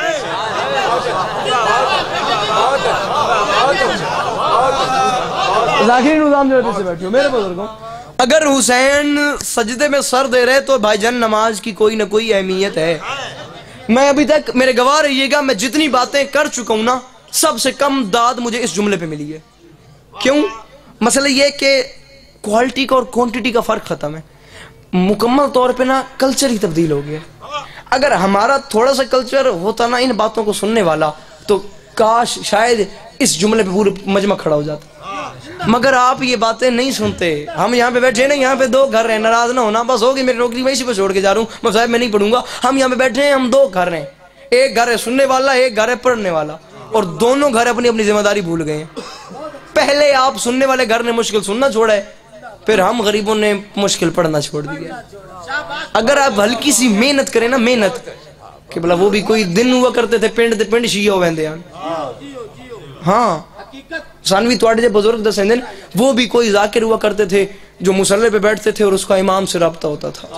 [SPEAKER 2] اگر حسین سجدے میں سر دے رہے تو بھائی جان نماز کی کوئی نہ کوئی اہمیت ہے میں ابھی تک میرے گواہ رہیے گا میں جتنی باتیں کر چکا ہوں نا سب سے کم داد مجھے اس جملے پہ ملی ہے کیوں مسئلہ یہ کہ کوالٹی کا اور کوانٹیٹی کا فرق ختم ہے مکمل طور پہ نا کلچر ہی تبدیل ہو گیا اگر ہمارا تھوڑا سا کلچر ہوتا نا ان باتوں کو سننے والا تو کاش شاید اس جملے پہ پورا مجمع کھڑا ہو جاتا مگر آپ یہ باتیں نہیں سنتے ہم یہاں پہ بیٹھے نا یہاں پہ دو گھر ہیں ناراض نہ ہونا بس ہوگی میری نوکری میں اسی پہ چھوڑ کے جا رہا ہوں میں صاحب میں نہیں پڑھوں گا ہم یہاں پہ بیٹھے ہیں ہم دو گھر ہیں ایک گھر ہے سننے والا ایک گھر ہے پڑھنے والا اور دونوں گھر اپنی اپنی ذمہ داری بھول گئے ہیں پہلے آپ سننے والے گھر نے مشکل سننا چھوڑا ہے پھر ہم غریبوں نے مشکل پڑھنا چھوڑ دیا اگر آپ ہلکی سی محنت کریں نا محنت کہ بلا وہ بھی کوئی دن ہوا کرتے تھے پنڈ پنڈ شیعہ ہو ویندے ہاں سانوی توڑے جے بزرگ دس ہیں وہ بھی کوئی ذاکر ہوا کرتے تھے جو مسلح پہ بیٹھتے تھے اور اس کا امام سے رابطہ ہوتا تھا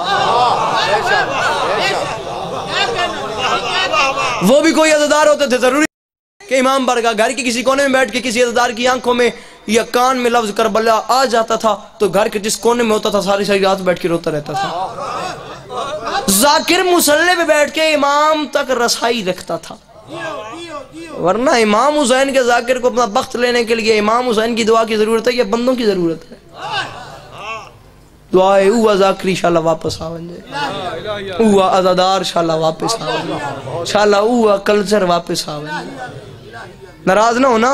[SPEAKER 2] وہ بھی کوئی عزادار ہوتے تھے ضروری کہ امام برگاہ گھر کی کسی کونے میں بیٹھ کے کسی عزادار کی آنکھوں میں یا کان میں لفظ کربلا آ جاتا تھا تو گھر کے جس کونے میں ہوتا تھا ساری ساری رات بیٹھ کے روتا رہتا تھا ذاکر مسلح پہ بیٹھ کے امام تک رسائی رکھتا تھا ورنہ امام حسین کے ذاکر کو اپنا بخت لینے کے لیے امام حسین کی دعا کی ضرورت ہے یا بندوں کی ضرورت ہے دعائے اوہ ذاکری شاءاللہ واپس آون جائے اوہ عزادار شاءاللہ واپس آون جائے شاءاللہ اوہ کلچر واپس آون جائے ناراض نہ ہونا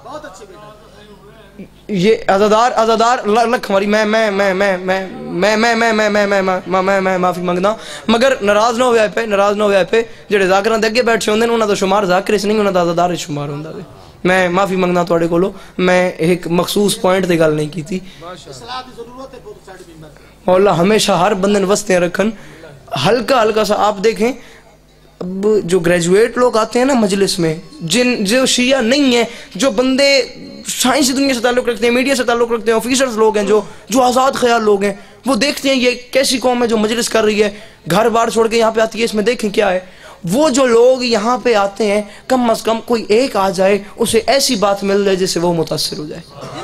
[SPEAKER 2] یہ عزادار عزادار لکھ ہماری میں میں میں میں میں میں میں میں میں میں میں میں میں معافی منگنا مگر ناراض نہ ہوئے پہ ناراض نہ ہوئے پہ جڑے ذاکران دے اگے بیٹھے ہوندے انہاں دا شمار ذاکر اس نہیں انہاں دا عزادار اس شمار ہوندا ہے میں معافی منگنا تواڈے کولو میں ایک مخصوص پوائنٹ تے گل نہیں کیتی اصلاح دی ضرورت ہے بہت سائیڈ میں اللہ ہمیشہ ہر بندے واسطے رکھن ہلکا ہلکا سا آپ دیکھیں اب جو گریجویٹ لوگ آتے ہیں نا مجلس میں جن جو شیعہ نہیں ہیں جو بندے سائنسی دنیا سے تعلق رکھتے ہیں میڈیا سے تعلق رکھتے ہیں آفیسرز لوگ ہیں جو جو آزاد خیال لوگ ہیں وہ دیکھتے ہیں یہ کیسی قوم ہے جو مجلس کر رہی ہے گھر بار چھوڑ کے یہاں پہ آتی ہے اس میں دیکھیں کیا ہے وہ جو لوگ یہاں پہ آتے ہیں کم از کم کوئی ایک آ جائے اسے ایسی بات مل جائے جس سے وہ متاثر ہو جائے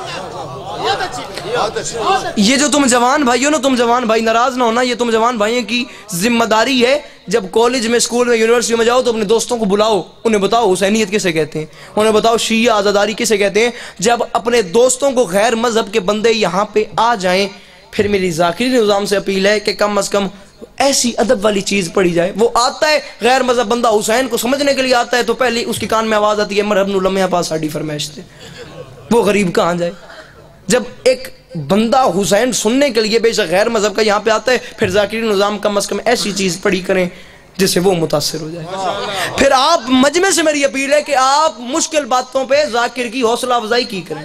[SPEAKER 2] یہ جو تم جوان بھائیوں نا تم جوان بھائی ناراض نہ ہونا یہ تم جوان بھائیوں کی ذمہ داری ہے جب کالج میں اسکول میں یونیورسٹی میں جاؤ تو اپنے دوستوں کو بلاؤ انہیں بتاؤ حسینیت کسے کہتے ہیں انہیں بتاؤ شیعہ عزاداری کسے کہتے ہیں جب اپنے دوستوں کو غیر مذہب کے بندے یہاں پہ آ جائیں پھر میری ذاکری نظام سے اپیل ہے کہ کم از کم ایسی ادب والی چیز پڑھی جائے. وہ آتا ہے غیر مذہب بندہ حسین کو سمجھنے کے لیے آتا ہے تو پہلے اس کی کان میں آواز آتی ہے مرحب نو لمحہ پاس ساڑی فرمائش تھے. وہ غریب کہاں جائے؟ جب ایک بندہ حسین سننے کے لیے بے شک غیر مذہب کا یہاں پہ آتا ہے, پھر ذاکری نظام کم از کم ایسی چیز پڑھی کریں جس سے وہ متاثر ہو جائے. پھر آپ مجمع سے میری اپیل ہے کہ آپ مشکل باتوں پہ ذاکر کی حوصلہ افزائی کی کریں.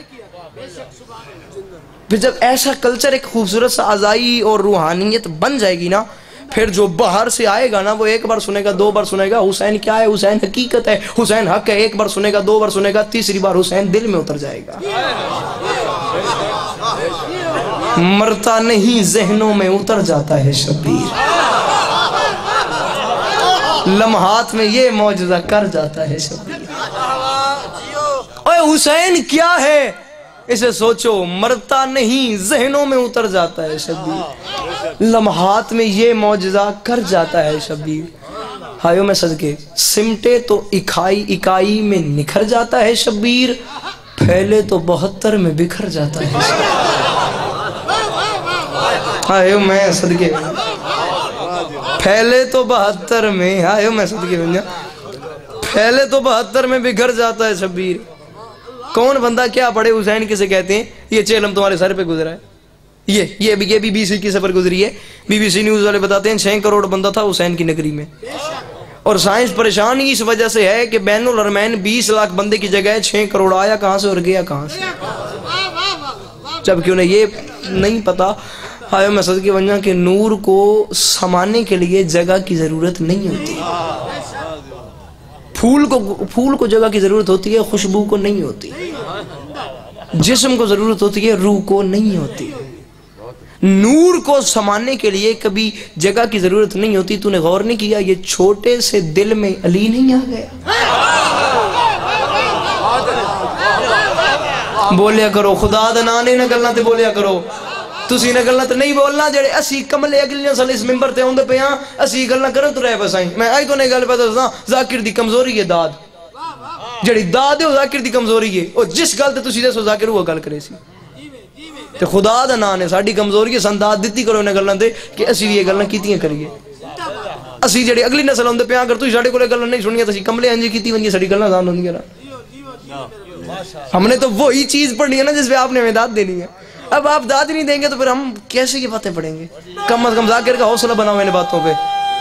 [SPEAKER 2] پھر جب ایسا کلچر ایک خوبصورت سا اعضائی اور روحانیت بن جائے گی نا, پھر جو باہر سے آئے گا نا وہ ایک بار سنے گا, دو بار سنے گا حسین کیا ہے, حسین حقیقت ہے, حسین حق ہے, ایک بار سنے گا, دو بار سنے گا, تیسری بار حسین دل میں اتر جائے گا. مرتا نہیں ذہنوں میں اتر جاتا ہے شبیر, لمحات میں یہ معجزہ کر جاتا ہے شبیر. اوے حسین کیا ہے اسے سوچو, مرتا نہیں ذہنوں میں اتر جاتا ہے شبیر, لمحات میں یہ معجزہ کر جاتا ہے شبیر. ہائیو میں صدقے سمٹے تو اکائی اکائی میں نکھر جاتا ہے شبیر, پھیلے تو بہتر میں بکھر جاتا ہے شبیر. ہائیو میں صدقے پھیلے تو بہتر میں, ہائیو میں صدقے بن جا, پھیلے تو بہتر میں بکھر جاتا ہے شبیر. کون بندہ کیا پڑھے حسین کسے کہتے ہیں, یہ چیلم تمہارے سر پہ گزرا ہے. یہ یہ یہ بی بی سی کی سفر گزری ہے. بی بی سی نیوز والے بتاتے ہیں چھ کروڑ بندہ تھا حسین کی نگری میں, اور سائنس پریشان ہی اس وجہ سے ہے کہ بین الحرمین بیس لاکھ بندے کی جگہ چھ کروڑ آیا کہاں سے اور گیا کہاں سے, جبکہ انہیں یہ نہیں پتا ہائے میں صدقے بن جاؤں کہ نور کو سمانے کے لیے جگہ کی ضرورت نہیں ہوتی. پھول کو پھول کو جگہ کی ضرورت ہوتی ہے, خوشبو کو نہیں ہوتی. جسم کو ضرورت ہوتی ہے, روح کو نہیں ہوتی. نور کو سمانے کے لیے کبھی جگہ کی ضرورت نہیں ہوتی. تو نے غور نہیں کیا یہ چھوٹے سے دل میں علی نہیں آ گیا؟ بولیا کرو خدا دا نام نہ گلنا تے بولیا کرو. تسی نہ گلنا تے نہیں بولنا جڑے اسی کملے اگلی نسل اس ممبر تے ہوندے پے ہاں اسی گلنا کرن تو رہ بسائیں. میں آئی تو نہیں گل پہ دساں ذاکر دی کمزوری ہے داد, جڑی داد ہے وہ ذاکر دی کمزوری ہے. اور جس گل تے تسی دسو ذاکر وہ گل کرے سی تے خدا دا نام ہے ساڈی کمزوری ہے. سن داد دتی کرو انہاں گلاں تے کہ اسی یہ گلاں کیتیاں کریے. اسی جڑی اگلی نسل ہوندے پے ہاں اگر تسی ساڈے کولے گلاں نہیں سنیاں تسی کملے انج کیتی ونجی ساڈی گلاں زان ہوندیاں نا. ہم نے تو وہی چیز پڑھنی ہے نا جس پہ آپ نے ہمیں داد دینی ہے. اب آپ داد نہیں دیں گے تو پھر ہم کیسے یہ باتیں پڑھیں گے؟ کم از کم ذاکر کا حوصلہ بناؤ ان باتوں پہ.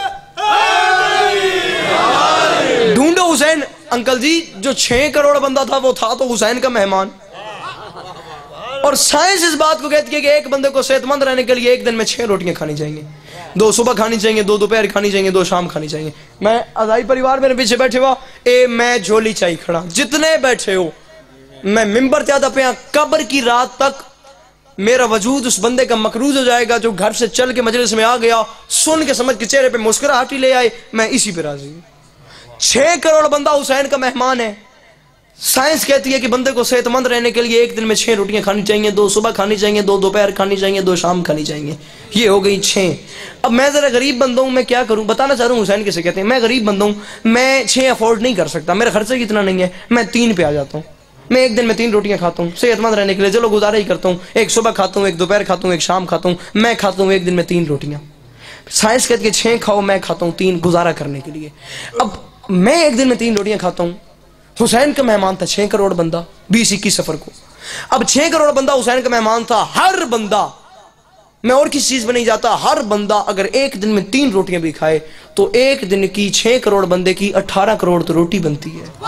[SPEAKER 2] ڈھونڈو حسین. انکل جی جو چھ کروڑ بندہ تھا وہ تھا تو حسین کا مہمان. اور سائنس اس بات کو کہتی ہے کہ ایک بندے کو صحت مند رہنے کے لیے ایک دن میں چھ روٹیاں کھانی چاہیے, دو صبح کھانی چاہیے, دو دوپہر کھانی چاہیے, دو شام کھانی چاہیے. میں ازائی پریوار میرے پیچھے بیٹھے ہوا اے میں جھولی چاہیے کھڑا, جتنے بیٹھے ہو میں ممبر تے آدھا پیا قبر کی رات تک میرا وجود اس بندے کا مقروض ہو جائے گا جو گھر سے چل کے مجلس میں آ گیا, سن کے سمجھ کے چہرے پہ مسکراہٹ ہی لے آئے. میں اسی پہ راضی ہوں. چھ کروڑ بندہ حسین کا مہمان ہے. سائنس کہتی ہے کہ بندے کو صحت مند رہنے کے لیے ایک دن میں چھ روٹیاں کھانی چاہیے, دو صبح کھانی چاہیے, دو دوپہر کھانی چاہیے, دو شام کھانی چاہیے. یہ ہو گئی چھ. اب میں ذرا غریب بندہ ہوں, میں کیا کروں؟ بتانا چاہ رہا ہوں حسین کسے کہتے ہیں. میں غریب بندہ ہوں, میں چھ افورڈ نہیں کر سکتا, میرا خرچہ اتنا نہیں ہے, میں تین پہ آ جاتا ہوں. میں ایک دن میں تین روٹیاں کھاتا ہوں صحت مند رہنے کے لیے, چلو گزارا ہی کرتا ہوں. ایک صبح کھاتا ہوں, ایک دوپہر کھاتا ہوں, ایک شام کھاتا ہوں. میں کھاتا ہوں ایک دن میں تین روٹیاں. سائنس کہتی ہے چھ کھاؤ, میں کھاتا ہوں تین گزارا کرنے کے لیے. اب میں ایک دن میں تین روٹیاں کھاتا ہوں. حسین کا مہمان تھا چھ کروڑ بندہ بیس اکیس سفر کو. اب چھ کروڑ بندہ حسین کا مہمان تھا. ہر بندہ, میں اور کسی چیز میں نہیں جاتا, ہر بندہ اگر ایک دن میں تین روٹیاں بھی کھائے تو ایک دن کی چھ کروڑ بندے کی اٹھارہ کروڑ تو روٹی بنتی ہے.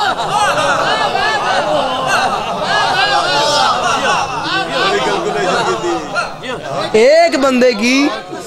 [SPEAKER 2] ایک بندے کی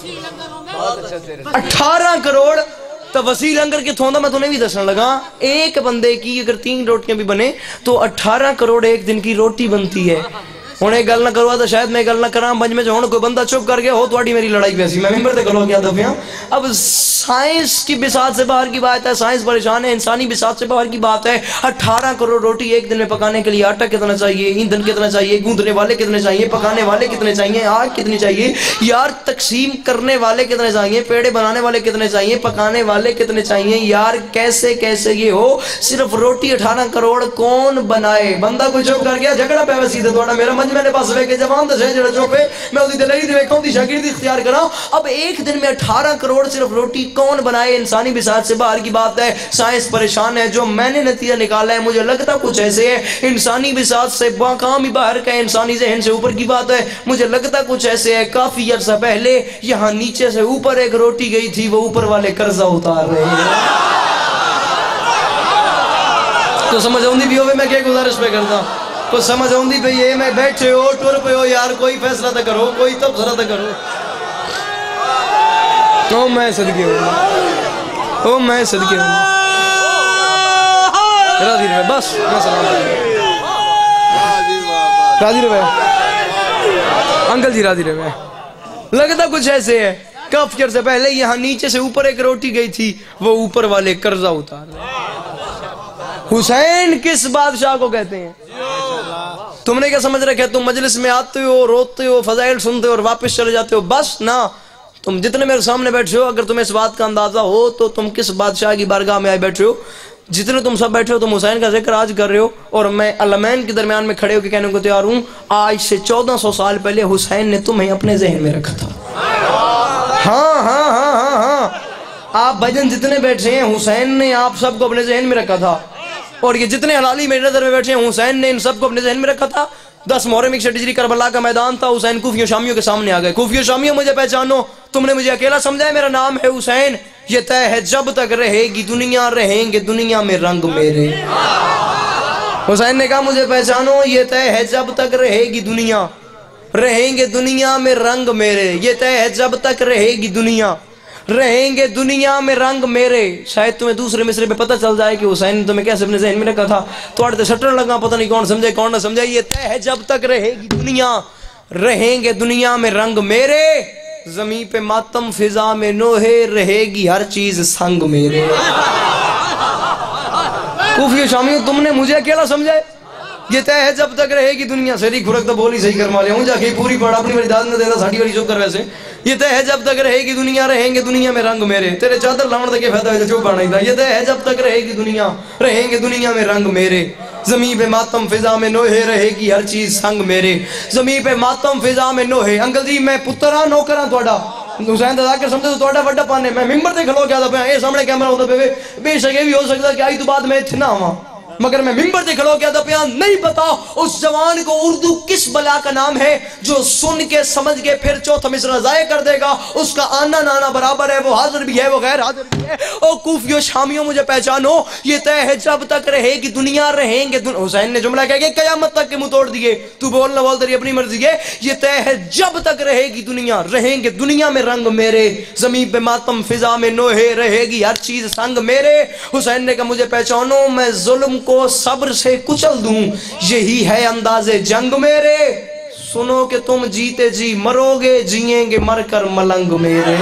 [SPEAKER 2] اٹھارہ کروڑ تو وسیع لنگر کے تھوندا. میں تو نہیں بھی دسنا لگا, ایک بندے کی اگر تین روٹیاں بھی بنے تو اٹھارہ کروڑ ایک دن کی روٹی بنتی ہے. ہوں ایک گل نہ کروا تو شاید میں گل نہ کراں بنج میں جو ہوں کوئی بندہ چپ کر گیا ہو تو میری لڑائی پیسی میں ممبر تے کرو کیا دفعہ. اب سائنس کی بساط سے باہر کی بات ہے، سائنس پریشان ہے، انسانی بساط سے باہر کی بات ہے۔ اٹھارہ کروڑ روٹی ایک دن میں پکانے کے لیے آٹا کتنا چاہیے، ایندھن کتنا چاہیے، گوندنے والے کتنے چاہیے، پکانے والے کتنے چاہیے، آگ کتنی چاہیے یار، تقسیم کرنے والے کتنے چاہیے، پیڑے بنانے والے کتنے چاہیے، پکانے والے کتنے چاہیے یار، کیسے کیسے یہ ہو؟ صرف روٹی اٹھارہ کروڑ کون بنائے؟ بندہ کوئی چوک کر گیا جھگڑا پہ وسیدہ توڑا میرا منج میں نے پاس ہوئے کہ جوان دسے جڑا چوپے میں اسی دلائی دے ویکھوں دی شاگردی اختیار کرا۔ اب ایک دن میں اٹھارہ کروڑ صرف روٹی کون بنائے؟ انسانی بساط سے باہر کی بات ہے، سائنس پریشان ہے۔ جو میں نے نتیجہ نکالا ہے مجھے لگتا کچھ ایسے ہے، انسانی بساط سے کام ہی باہر کا ہے، انسانی ذہن سے اوپر کی بات ہے، مجھے لگتا کچھ ایسے ہے۔ کافی عرصہ پہلے یہاں نیچے سے اوپر ایک روٹی گئی تھی، وہ اوپر والے قرضہ اتار رہے ہیں۔ تو سمجھ آؤں دی بھی ہوئے میں کیا گزارش پہ کرتا، تو سمجھ آؤں دی پہ یہ میں بیٹھے ہو ٹور پہ ہو یار، کوئی فیصلہ تھا کرو، کوئی تبصرہ تھا کرو۔ او میں صدقے ہوں، او میں صدقے ہوں، راضی رہے بس میں سلام راضی رہے انکل جی، راضی رہے۔ لگتا کچھ ایسے ہے، کافی عرصے پہلے یہاں نیچے سے اوپر ایک روٹی گئی تھی، وہ اوپر والے قرضہ اتار رہے۔ حسین کس بادشاہ کو کہتے ہیں؟ تم نے کیا سمجھ رکھا ہے تم مجلس میں آتے ہو، روتے ہو، فضائل سنتے ہو اور واپس چلے جاتے ہو؟ بس نہ، تم جتنے میرے سامنے بیٹھے ہو اگر تمہیں اس بات کا اندازہ ہو تو تم کس بادشاہ کی بارگاہ میں آئے بیٹھے ہو؟ جتنے تم سب بیٹھے ہو تم حسین کا ذکر آج کر رہے ہو، اور میں علمین کے درمیان میں کھڑے ہو کے کہنے کو تیار ہوں آج سے چودہ سو سال پہلے حسین نے تمہیں اپنے ذہن میں رکھا تھا۔ ہاں ہاں ہاں ہاں ہاں آپ بھجن جتنے بیٹھے ہیں حسین نے آپ سب کو اپنے ذہن میں رکھا تھا، اور یہ جتنے حلالی میری نظر میں بیٹھے ہیں حسین نے ان سب کو اپنے ذہن میں رکھا تھا۔ دس محرم اکسٹھ ہجری کربلا کا میدان تھا، حسین کوفیوں شامیوں کے سامنے آ گئے، کوفیوں شامیوں مجھے پہچانو، تم نے مجھے اکیلا سمجھا ہے، میرا نام ہے حسین، یہ طے ہے جب تک رہے گی دنیا رہیں گے دنیا میں رنگ میرے۔ حسین نے کہا مجھے پہچانو، یہ طے ہے جب تک رہے گی دنیا رہیں گے دنیا میں رنگ میرے، یہ طے ہے جب تک رہے گی دنیا رہیں گے دنیا میں رنگ میرے۔ شاید تمہیں دوسرے مصرے پہ پتہ چل جائے کہ حسین نے تمہیں کیسے اپنے ذہن میں رکھا تھا، تو اڑتے سٹر لگا پتہ نہیں کون سمجھے کون نہ سمجھے۔ یہ طے ہے جب تک رہے گی دنیا رہیں گے دنیا میں رنگ میرے، زمین پہ ماتم فضا میں نوحے رہے گی ہر چیز سنگ میرے۔ کوفی و شامیوں تم نے مجھے اکیلا سمجھا ہے، یہ طے ہے جب تک رہے گی دنیا، سیری کھرک تو بولی صحیح کروا لیا ہوں جا کے پوری پڑھا اپنی میری داد نہ دیتا ساڑھی والی چوک کر ویسے۔ یہ طے ہے جب تک رہے گی دنیا رہیں گے دنیا میں رنگ میرے، تیرے چادر لاؤن تک یہ فائدہ ہے جو بانا ہی تھا۔ یہ طے ہے جب تک رہے گی دنیا رہیں گے دنیا میں رنگ میرے، زمین پہ ماتم فضا میں نوحے رہے گی ہر چیز سنگ میرے، زمین پہ ماتم فضا میں نوحے۔ انکل جی میں پترا نوکراں توڑا حسین دا ذاکر سمجھے تو توڑا وڈا پانے، میں ممبر تے کھلو کیا دا پیا، اے سامنے کیمرہ ہوتا پہ بے شک یہ بھی ہو سکتا کہ آئی تو بعد میں اتھے نہ ہوا، مگر میں ممبر تے کھلو کیا دا پیا نہیں پتا اس جوان کو اردو کس بلا کا نام ہے جو سن کے سمجھ کے پھر چوتھا مصرع ضائع کر دے گا، اس کا آنا نانا برابر ہے، وہ حاضر بھی ہے وہ غیر حاضر بھی ہے۔ او کوفیوں شامیوں مجھے پہچانو، یہ طے ہے جب تک رہے گی دنیا رہیں گے دن... حسین نے جملہ کہہ کہ قیامت تک کے منہ توڑ دیے، تو بول نہ بول تیری اپنی مرضی ہے، یہ طے ہے جب تک رہے گی دنیا رہیں گے دنیا میں رنگ میرے، زمین پہ ماتم فضا میں نوحے رہے گی ہر چیز سنگ میرے۔ حسین نے کہا مجھے پہچانو، میں ظلم کو صبر سے کچل دوں، یہی ہے انداز جنگ میرے، سنو کہ تم جیتے جی مرو گے جیئیں گے مر کر ملنگ میرے۔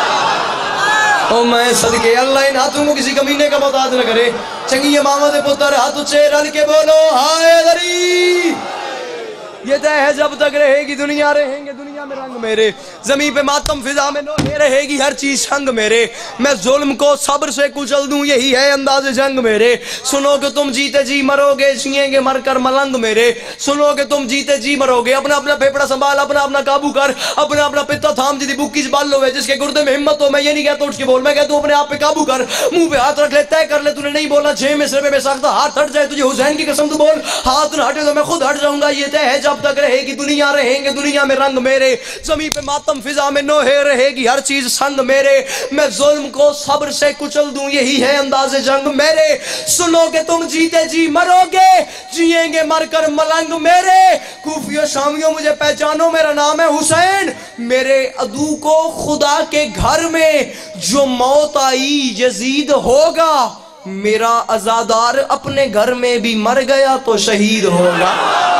[SPEAKER 2] او میں صدقے اللہ ان ہاتھوں کو کسی کمینے کا محتاج نہ کرے، چنگی امامت پتر ہاتھ اچھے رل کے بولو ہائے دری۔ یہ طے ہے جب تک رہے گی دنیا رہیں گے دنیا میں رنگ میرے، زمین پہ ماتم فضا میں نوحے رہے گی ہر چیز سنگ میرے، میں ظلم کو صبر سے کچل دوں، یہی ہے انداز جنگ میرے، سنو کہ تم جیتے جی مرو گے جیئیں گے مر کر ملنگ میرے، سنو کہ تم جیتے جی مرو گے، اپنا اپنا پھیپڑا سنبھال، اپنا اپنا قابو کر، اپنا اپنا پتا تھام جی دی بکی زبال لو ہے، جس کے گردے میں ہمت ہو، میں یہ نہیں کہتا اٹھ کے بول، میں کہتا ہوں اپنے آپ پہ قابو کر، منہ پہ ہاتھ رکھ لے، طے کر لے، تو نے نہیں بولا چھ مصرے پہ بے ساختہ ہاتھ ہٹ جائے، تجھے حسین کی قسم تو بول ہاتھ نہ ہٹے تو میں خود ہٹ جاؤں گا، یہ طے ہے جب تک رہے گی دنیا رہیں گے دنیا میں رنگ میرے، زمین پہ ماتم فضا میں نوحے رہے گی ہر چیز سنگ میرے، میں ظلم کو صبر سے کچل دوں، یہی ہے انداز جنگ میرے، سنو کہ تم جیتے جی مرو گے جیئیں گے مر کر ملنگ میرے۔ کوفیوں شامیوں مجھے پہچانو، میرا نام ہے حسین، میرے عدو کو خدا کے گھر میں جو موت آئی یزید ہوگا، میرا عزادار اپنے گھر میں بھی مر گیا تو شہید ہوگا۔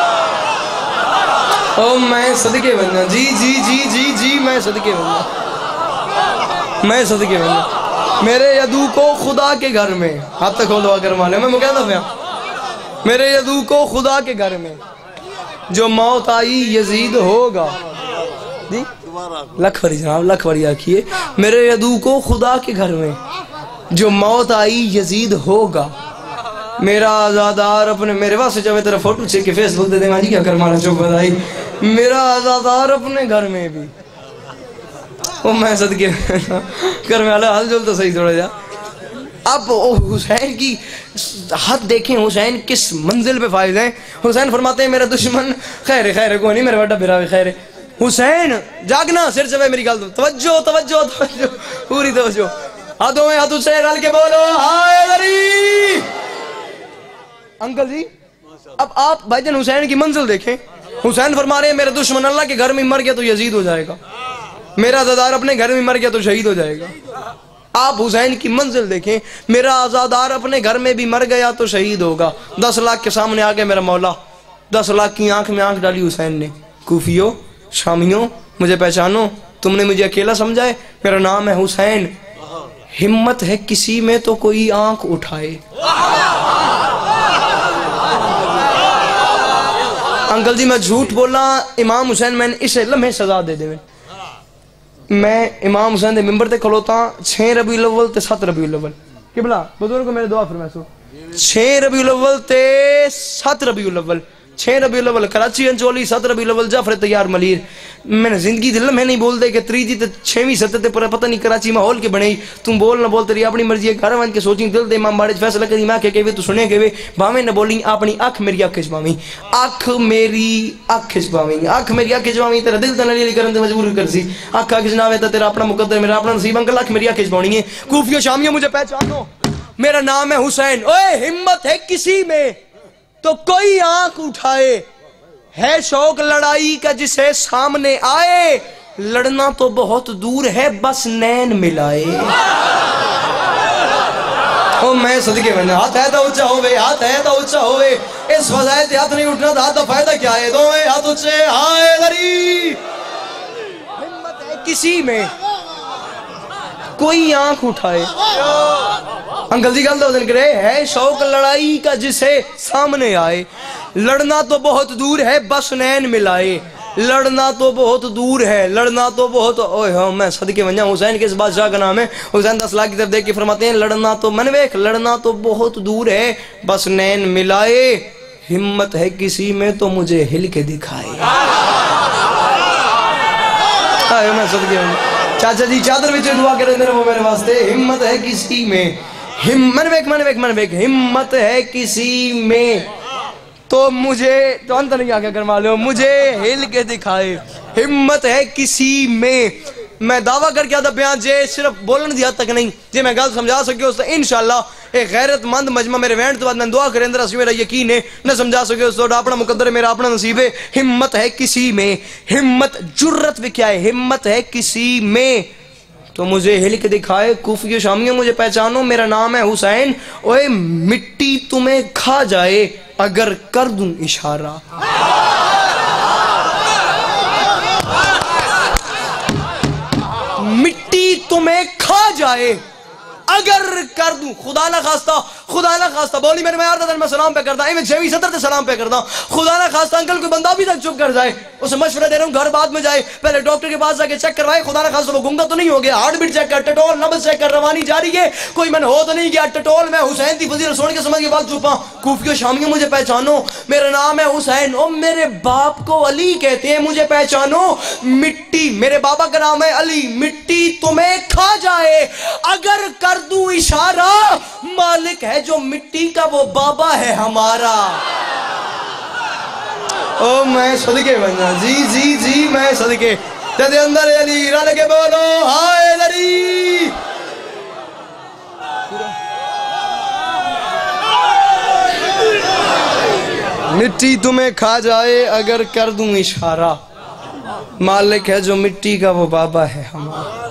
[SPEAKER 2] او میں صدقے بننا، جی جی جی جی جی میں صدقے بننا، میں صدقے بننا۔ میرے یدو کو خدا کے گھر میں ہاتھ تک دعا کروا لے میں کہتا پیا میرے یدو کو خدا کے گھر میں جو موت آئی یزید ہوگا جی لکھ وری جناب لکھ وری آکھیے میرے یدو کو خدا کے گھر میں جو موت آئی یزید ہوگا میرا آزادار اپنے میرے واسطے چاہے تیرا فوٹو چھے کہ فیس بک دے دیں گا جی کیا کرمانا چوک بدائی میرا آزادار اپنے گھر میں بھی وہ میں صدقے گھر میں اللہ حل جل تو صحیح تھوڑا جا اب حسین کی حد دیکھیں حسین کس منزل پہ فائز ہیں حسین فرماتے ہیں میرا دشمن خیر ہے خیر ہے کوئی نہیں میرے بڑا بھراوی خیر ہے حسین جاگنا سر چوے میری گل توجہ توجہ توجہ پوری توجہ ہاتھوں میں ہاتھوں سے رل کے بولو ہائے دری انکل جی اب آپ بھائی جان حسین کی منزل دیکھیں حسین فرما رہے ہیں میرا دشمن اللہ کے گھر میں مر گیا تو یزید ہو جائے گا میرا آزادار اپنے گھر میں مر گیا تو شہید ہو جائے گا آپ حسین کی منزل دیکھیں میرا آزادار اپنے گھر میں بھی مر گیا تو شہید ہوگا دس لاکھ کے سامنے آگے میرا مولا دس لاکھ کی آنکھ میں آنکھ ڈالی حسین نے کوفیوں شامیوں مجھے پہچانو تم نے مجھے اکیلا سمجھا ہے میرا نام ہے حسین ہمت ہے کسی میں تو کوئی آنکھ اٹھائے انکل جی میں جھوٹ بولا امام حسین میں اسے لمحے سزا دے دے میں میں امام حسین دے ممبر تے کھلوتا چھے ربیع الاول تے سات ربیع الاول قبلہ بزرگ کو میرے دعا فرمائے سو چھے ربیع الاول تے سات ربیع الاول چھے ربیع الاول کراچی انچولی سات ربیع الاول جعفر تیار ملیر میں نے زندگی دل میں نہیں بول دے کہ تریجی تے چھویں ستے تے پر پتہ نہیں کراچی ماحول کے بنے تم بول نہ بول تیری اپنی مرضی ہے گھر وان کے سوچیں دل دے امام باڑے فیصلہ کری میں کہ کہوے تو سنے کہوے باویں نہ بولیں اپنی اکھ میری اکھ چباویں اکھ میری اکھ چباویں اکھ میری اکھ چباویں تیرا دل تے نہ لیلی کرن تے مجبور کرسی اکھ اکھ جناوے تے تیرا اپنا مقدر میرا اپنا نصیب انکل اکھ میری اکھ چباونی ہے کوفیوں شامیوں مجھے پہچانو میرا نام ہے حسین اوے ہمت ہے کسی میں تو کوئی آنکھ اٹھائے ہے شوق لڑائی کا جسے سامنے آئے لڑنا تو بہت دور ہے بس نین ملائے او میں صدقے میں ہاتھ ہے تو اچھا ہوئے ہاتھ ہے تو اچھا ہوئے اس وضاحت ہاتھ نہیں اٹھنا تھا تو فائدہ کیا ہے دو میں ہاتھ اچھے ہائے دری ہمت ہے کسی میں کوئی آنکھ اٹھائے انکل جی گل دو کرے ہے شوق لڑائی کا جسے سامنے آئے لڑنا تو بہت دور ہے بس نین ملائے لڑنا تو بہت دور ہے لڑنا تو بہت اوہ ہاں میں صدقے ونجا حسین کے اس بادشاہ کا نام ہے حسین دس لاکھ کی طرف دیکھ کے فرماتے ہیں لڑنا تو من ویک لڑنا تو بہت دور ہے بس نین ملائے ہمت ہے کسی میں تو مجھے ہل کے دکھائے آئے میں صدقے ونجا چاچا جی چادر بچے دعا کرے میرے وہ میرے واسطے ہمت ہے کسی میں من ویک من ویک من ویک ہمت ہے کسی میں تو مجھے تو انت نہیں آگے کرما لو مجھے ہل کے دکھائے ہمت ہے کسی میں میں دعویٰ کر کے آدھا بیان جے صرف بولن دی حد تک نہیں جے میں گل سمجھا سکے اس تو انشاءاللہ ایک غیرت مند مجمع میرے وینڈ تو بعد میں دعا کریں اندر اسی میرا یقین ہے نہ سمجھا سکے اس تو اپنا مقدر ہے میرا اپنا نصیب ہے ہمت ہے کسی میں ہمت جرت بھی کیا ہے ہمت ہے کسی میں تو مجھے ہل کے دکھائے کوفیوں شامیوں مجھے پہچانو میرا نام ہے حسین اوے مٹی تمہیں کھا جائے اگر کر دوں اشارہ مٹی تمہیں کھا جائے اگر کر دوں خدا نہ خواستہ خدا نہ خواستہ بولی میرے میں آردہ میں سلام پہ کرتا ہے میں چھویں ستر تے سلام پہ کرتا خدا نہ خواستہ انکل کوئی بندہ بھی تک چپ کر جائے اسے مشورہ دے رہا ہوں گھر بعد میں جائے پہلے ڈاکٹر کے پاس جا کے چیک کروائے خدا نہ خواستہ وہ گنگا تو نہیں ہو گیا ہارٹ بیٹ چیک کر ٹٹول نبض چیک کر روانی جاری ہے کوئی من ہو تو نہیں گیا ٹٹول میں حسین دی فضیلت سن کے سمجھ کے بعد چھپا کوفیوں شامیوں مجھے پہچانو میرا نام ہے حسین او میرے باپ کو علی کہتے ہیں مجھے پہچانو مٹی میرے بابا کا نام ہے علی مٹی تمہیں کھا جائے اگر کر دوں اشارہ مالک ہے جو مٹی کا وہ بابا ہے ہمارا او میں صدقے بننا جی جی جی میں صدقے تیرے اندر علی رل کے بولو ہائے علی مٹی تمہیں کھا جائے اگر کر دوں اشارہ مالک ہے جو مٹی کا وہ بابا ہے ہمارا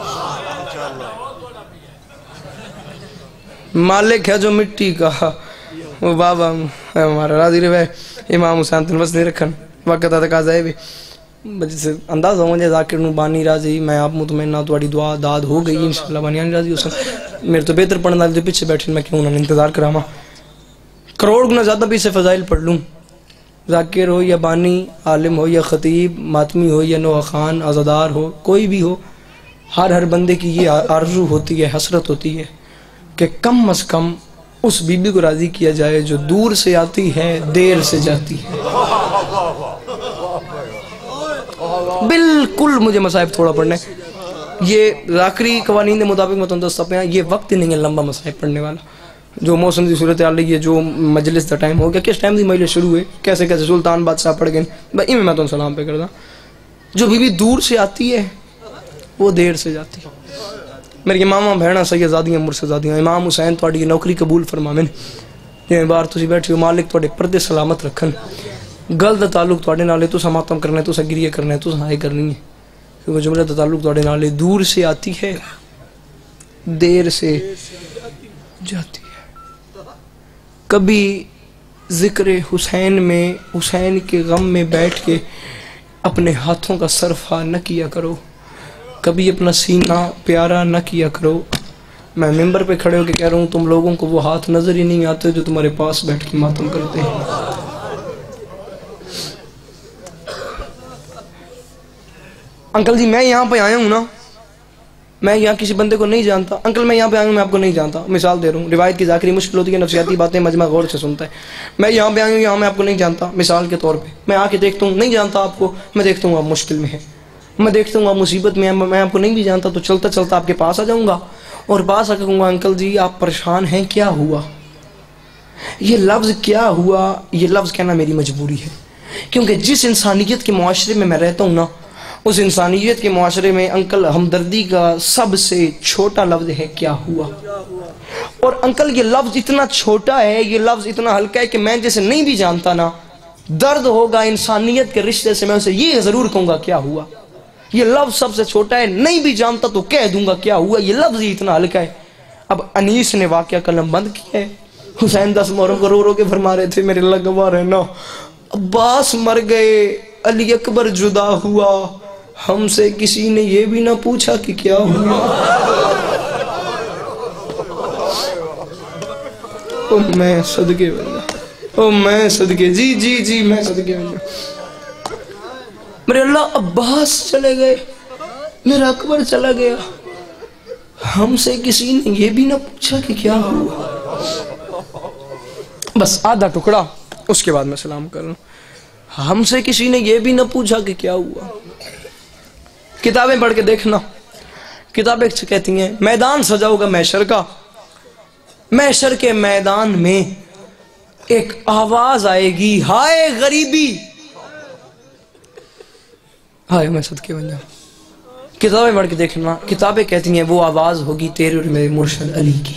[SPEAKER 2] مالک ہے جو مٹی کا وہ بابا ہمارا راضی رہے امام حسین تن وصلی رکھن وقت تک آزائے بھی جیسے اندازہ ہو جائے ذاکر نو بانی راضی میں آپ مطمئن نہ تھوڑی دعا داد ہو گئی انشاءاللہ بانیانی راضی اس میرے تو بہتر پڑھنا جو پیچھے بیٹھے میں کیوں نہ انتظار کراما کروڑ گنا زیادہ بھی سے فضائل پڑھ لوں ذاکر ہو یا بانی عالم ہو یا خطیب ماتمی ہو یا نوح خان عزادار ہو کوئی بھی ہو ہر ہر بندے کی یہ آرزو ہوتی ہے حسرت ہوتی ہے کہ کم از کم اس بی بی کو راضی کیا جائے جو دور سے آتی ہے دیر سے جاتی ہے بالکل مجھے مصائب تھوڑا پڑھنا ہے یہ ذاکری قوانین کے مطابق متندست پہ ہیں یہ وقت نہیں ہے لمبا مصائب پڑھنے والا جو موسم دی صورت حال ہے جو مجلس دا ٹائم ہو گیا کس ٹائم دی مجلس شروع ہوئے کیسے کیسے سلطان بادشاہ پڑھ گئے بھائی میں تو سلام پہ کردا جو بی بی دور سے آتی ہے وہ دیر سے جاتی ہے میری ماما بہنا سیدزادیاں مرشدزادیاں امام حسین تہاڈی نوکری قبول فرماویں جویں بار تسی بیٹھے ہو مالک تہاڈے پردے سلامت رکھن گل دا تعلق تہاڈے نال ہے تساں ماتم کرنا ہے تساں گریہ کرنا ہے تساں ہائے کرنی ہے کیونکہ جملہ دا تعلق تہاڈے نال ہے دور سے آتی ہے دیر سے جاتی ہے کبھی ذکر حسین میں حسین کے غم میں بیٹھ کے اپنے ہاتھوں کا صرفہ نہ کیا کرو کبھی اپنا سینہ پیارا نہ کیا کرو میں ممبر پہ کھڑے ہو کے کہہ رہا ہوں تم لوگوں کو وہ ہاتھ نظر ہی نہیں آتے جو تمہارے پاس بیٹھ کے ماتم کرتے ہیں انکل جی میں یہاں پہ آیا ہوں نا میں یہاں کسی بندے کو نہیں جانتا انکل میں یہاں پہ آیا ہوں میں آپ کو نہیں جانتا مثال دے رہا ہوں روایت کی ذاکری مشکل ہوتی ہے نفسیاتی باتیں مجمع غور سے سنتا ہے میں یہاں پہ آیا ہوں یہاں میں آپ کو نہیں جانتا مثال کے طور پہ میں آ کے دیکھتا ہوں نہیں جانتا آپ کو میں دیکھتا ہوں آپ مشکل میں ہیں میں دیکھتا ہوں آپ مصیبت میں ہیں میں آپ کو نہیں بھی جانتا تو چلتا چلتا آپ کے پاس آ جاؤں گا اور پاس آ کے کہوں گا انکل جی آپ پریشان ہیں کیا ہوا یہ لفظ کیا ہوا یہ لفظ کہنا میری مجبوری ہے کیونکہ جس انسانیت کے معاشرے میں میں رہتا ہوں نا اس انسانیت کے معاشرے میں انکل ہمدردی کا سب سے چھوٹا لفظ ہے کیا ہوا اور انکل یہ لفظ اتنا چھوٹا ہے یہ لفظ اتنا ہلکا ہے کہ میں جیسے نہیں بھی جانتا نا درد ہوگا انسانیت کے رشتے سے میں اسے یہ ضرور کہوں گا کیا ہوا یہ لفظ سب سے چھوٹا ہے نہیں بھی جانتا تو کہہ دوں گا کیا ہوا یہ لفظ ہی اتنا ہلکا ہے اب انیس نے واقعہ قلم بند کیا ہے حسین دس محرم کو رو رو کے فرما رہے تھے میرے اللہ گواہ رہنا عباس مر گئے علی اکبر جدا ہوا ہم سے کسی نے یہ بھی نہ پوچھا کہ کیا ہوا او میں صدقے بندہ او میں صدقے جی جی جی میں صدقے بندہ میرے اللہ عباس چلے گئے میرا اکبر چلا گیا ہم سے کسی نے یہ بھی نہ پوچھا کہ کیا ہوا بس آدھا ٹکڑا اس کے بعد میں سلام کر رہا ہوں ہم سے کسی نے یہ بھی نہ پوچھا کہ کیا ہوا کتابیں پڑھ کے دیکھنا کتابیں کہتی ہیں میدان سجا ہوگا محشر کا محشر کے میدان میں ایک آواز آئے گی ہائے غریبی ہائے میں صدقے بن جاؤں کتابیں پڑھ کے دیکھنا کتابیں کہتی ہیں وہ آواز ہوگی تیرے اور میرے مرشد علی کی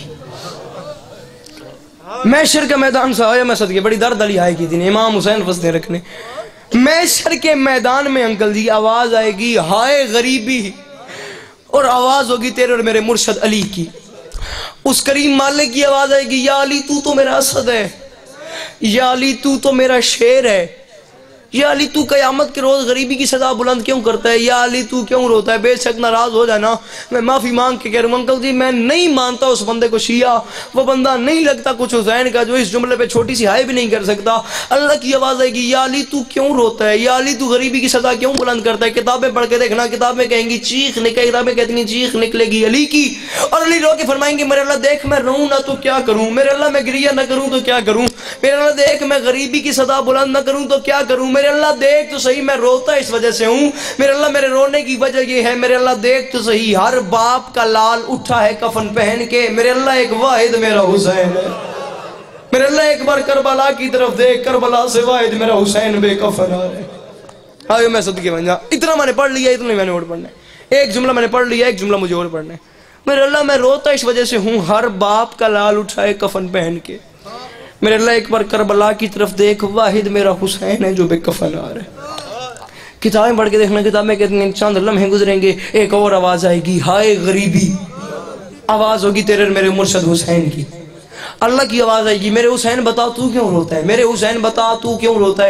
[SPEAKER 2] محشر کا میدان سے آئے میں صدقے بڑی درد علی آئے گی دن امام حسین فسنے رکھنے محشر کے میدان میں انکل جی آواز آئے گی ہائے غریبی اور آواز ہوگی تیرے اور میرے مرشد علی کی اس کریم مالک کی آواز آئے گی یا علی تو تو میرا اسد ہے یا علی تو تو میرا شیر ہے یا علی تو قیامت کے روز غریبی کی سزا بلند کیوں کرتا ہے یا علی تو کیوں روتا ہے بے شک ناراض ہو جانا میں معافی مانگ کے کہہ رہا ہوں انکل جی میں نہیں مانتا اس بندے کو شیعہ وہ بندہ نہیں لگتا کچھ حسین کا جو اس جملے پہ چھوٹی سی ہائے بھی نہیں کر سکتا اللہ کی آواز آئے گی یا علی تو کیوں روتا ہے یا علی تو غریبی کی سزا کیوں بلند کرتا ہے کتابیں پڑھ کے دیکھنا کتابیں کہیں گی چیخ نکلے کتابیں کہتی ہیں چیخ نکلے گی علی کی اور علی رو کے فرمائیں گے میرے اللہ دیکھ میں رہوں نہ تو کیا کروں میرے اللہ میں گریہ نہ کروں تو کیا کروں میرے اللہ دیکھ میں غریبی کی سزا بلند نہ کروں تو کیا کروں میرے اللہ دیکھ تو صحیح میں روتا اس وجہ سے ہوں میرے اللہ میرے رونے کی وجہ یہ ہے میرے اللہ دیکھ تو صحیح ہر باپ کا لال اٹھا ہے کفن پہن کے میرے اللہ ایک واحد میرا حسین ہے میرے اللہ ایک بار کربلا کی طرف دیکھ کربلا سے واحد میرا حسین بے کفن آ رہے آئے میں صدقے بن جا اتنا میں نے پڑھ لیا اتنا میں نے اور پڑھنا ہے ایک جملہ میں نے پڑھ لیا ایک جملہ مجھے اور پڑھنا ہے میرے اللہ میں روتا اس وجہ سے ہوں ہر باپ کا لال اٹھا ہے کفن پہن کے میرے اللہ ایک بار کربلا کی طرف دیکھ واحد میرا حسین ہے جو بے کفن آ رہے کتابیں پڑھ کے دیکھنا کتابیں کہتے ہیں چاند لمحے گزریں گے ایک اور آواز آئے گی ہائے غریبی آواز ہوگی تیرے میرے مرشد حسین کی اللہ کی آواز آئے گی میرے حسین بتا تو کیوں روتا ہے میرے حسین بتا تو کیوں روتا ہے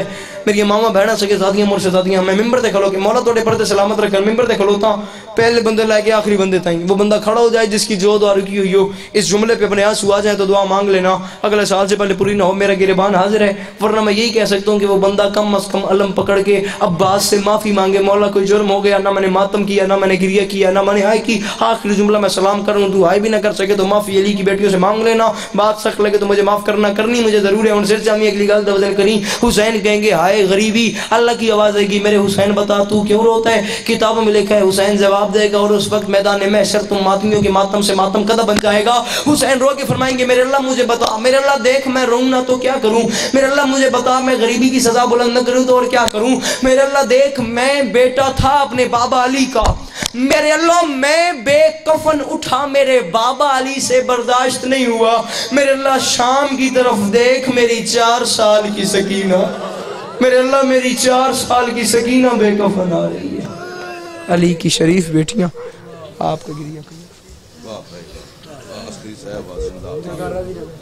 [SPEAKER 2] میری ماما بہنا سکے ساتھیاں مر سے ساتھیاں میں ممبر تے کھلو کے مولا توڑے پردے سلامت رکھ کر ممبر تے کھلوتا پہلے بندے لے کے آخری بندے تائیں وہ بندہ کھڑا ہو جائے جس کی جو دعا رکی ہوئی ہو اس جملے پہ اپنے آنسو آ جائیں تو دعا مانگ لینا اگلے سال سے پہلے پوری نہ ہو میرا گریبان حاضر ہے ورنہ میں یہی کہہ سکتا ہوں کہ وہ بندہ کم از کم علم پکڑ کے عباس سے معافی مانگے مولا کوئی جرم ہو گیا نہ میں نے ماتم کیا نہ میں نے گریہ کیا نہ میں نے ہائے کی آخری جملہ میں سلام کروں تو ہائے بھی نہ کر سکے تو معافی علی کی بیٹیوں سے مانگ لینا بات سخت لگے تو مجھے معاف کرنا کرنی مجھے ضرور ہے ان سے جامعہ اگلی گال دوزن کریں حسین کہیں گے ہائے غریبی اللہ کی آواز آئے گی میرے حسین بتا تو کیوں روتا ہے کتابوں میں لکھا ہے حسین جواب دے گا اور اس وقت میدان محشر تم ماتمیوں کے ماتم سے ماتم قدہ بن جائے گا حسین رو کے فرمائیں گے میرے اللہ مجھے بتا میرے اللہ دیکھ میں روؤں نہ تو کیا کروں میرے اللہ مجھے بتا میں غریبی کی سزا بلند نہ کروں تو اور کیا کروں میرے اللہ دیکھ میں بیٹا تھا اپنے بابا علی کا میرے اللہ میں بے کفن اٹھا میرے بابا علی سے برداشت نہیں ہوا میرے اللہ شام کی طرف دیکھ میری چار سال کی سکینہ میرے اللہ میری چار سال کی سکینہ بے کفن آ رہی ہے علی کی شریف بیٹیاں آپ کا گریہ کریں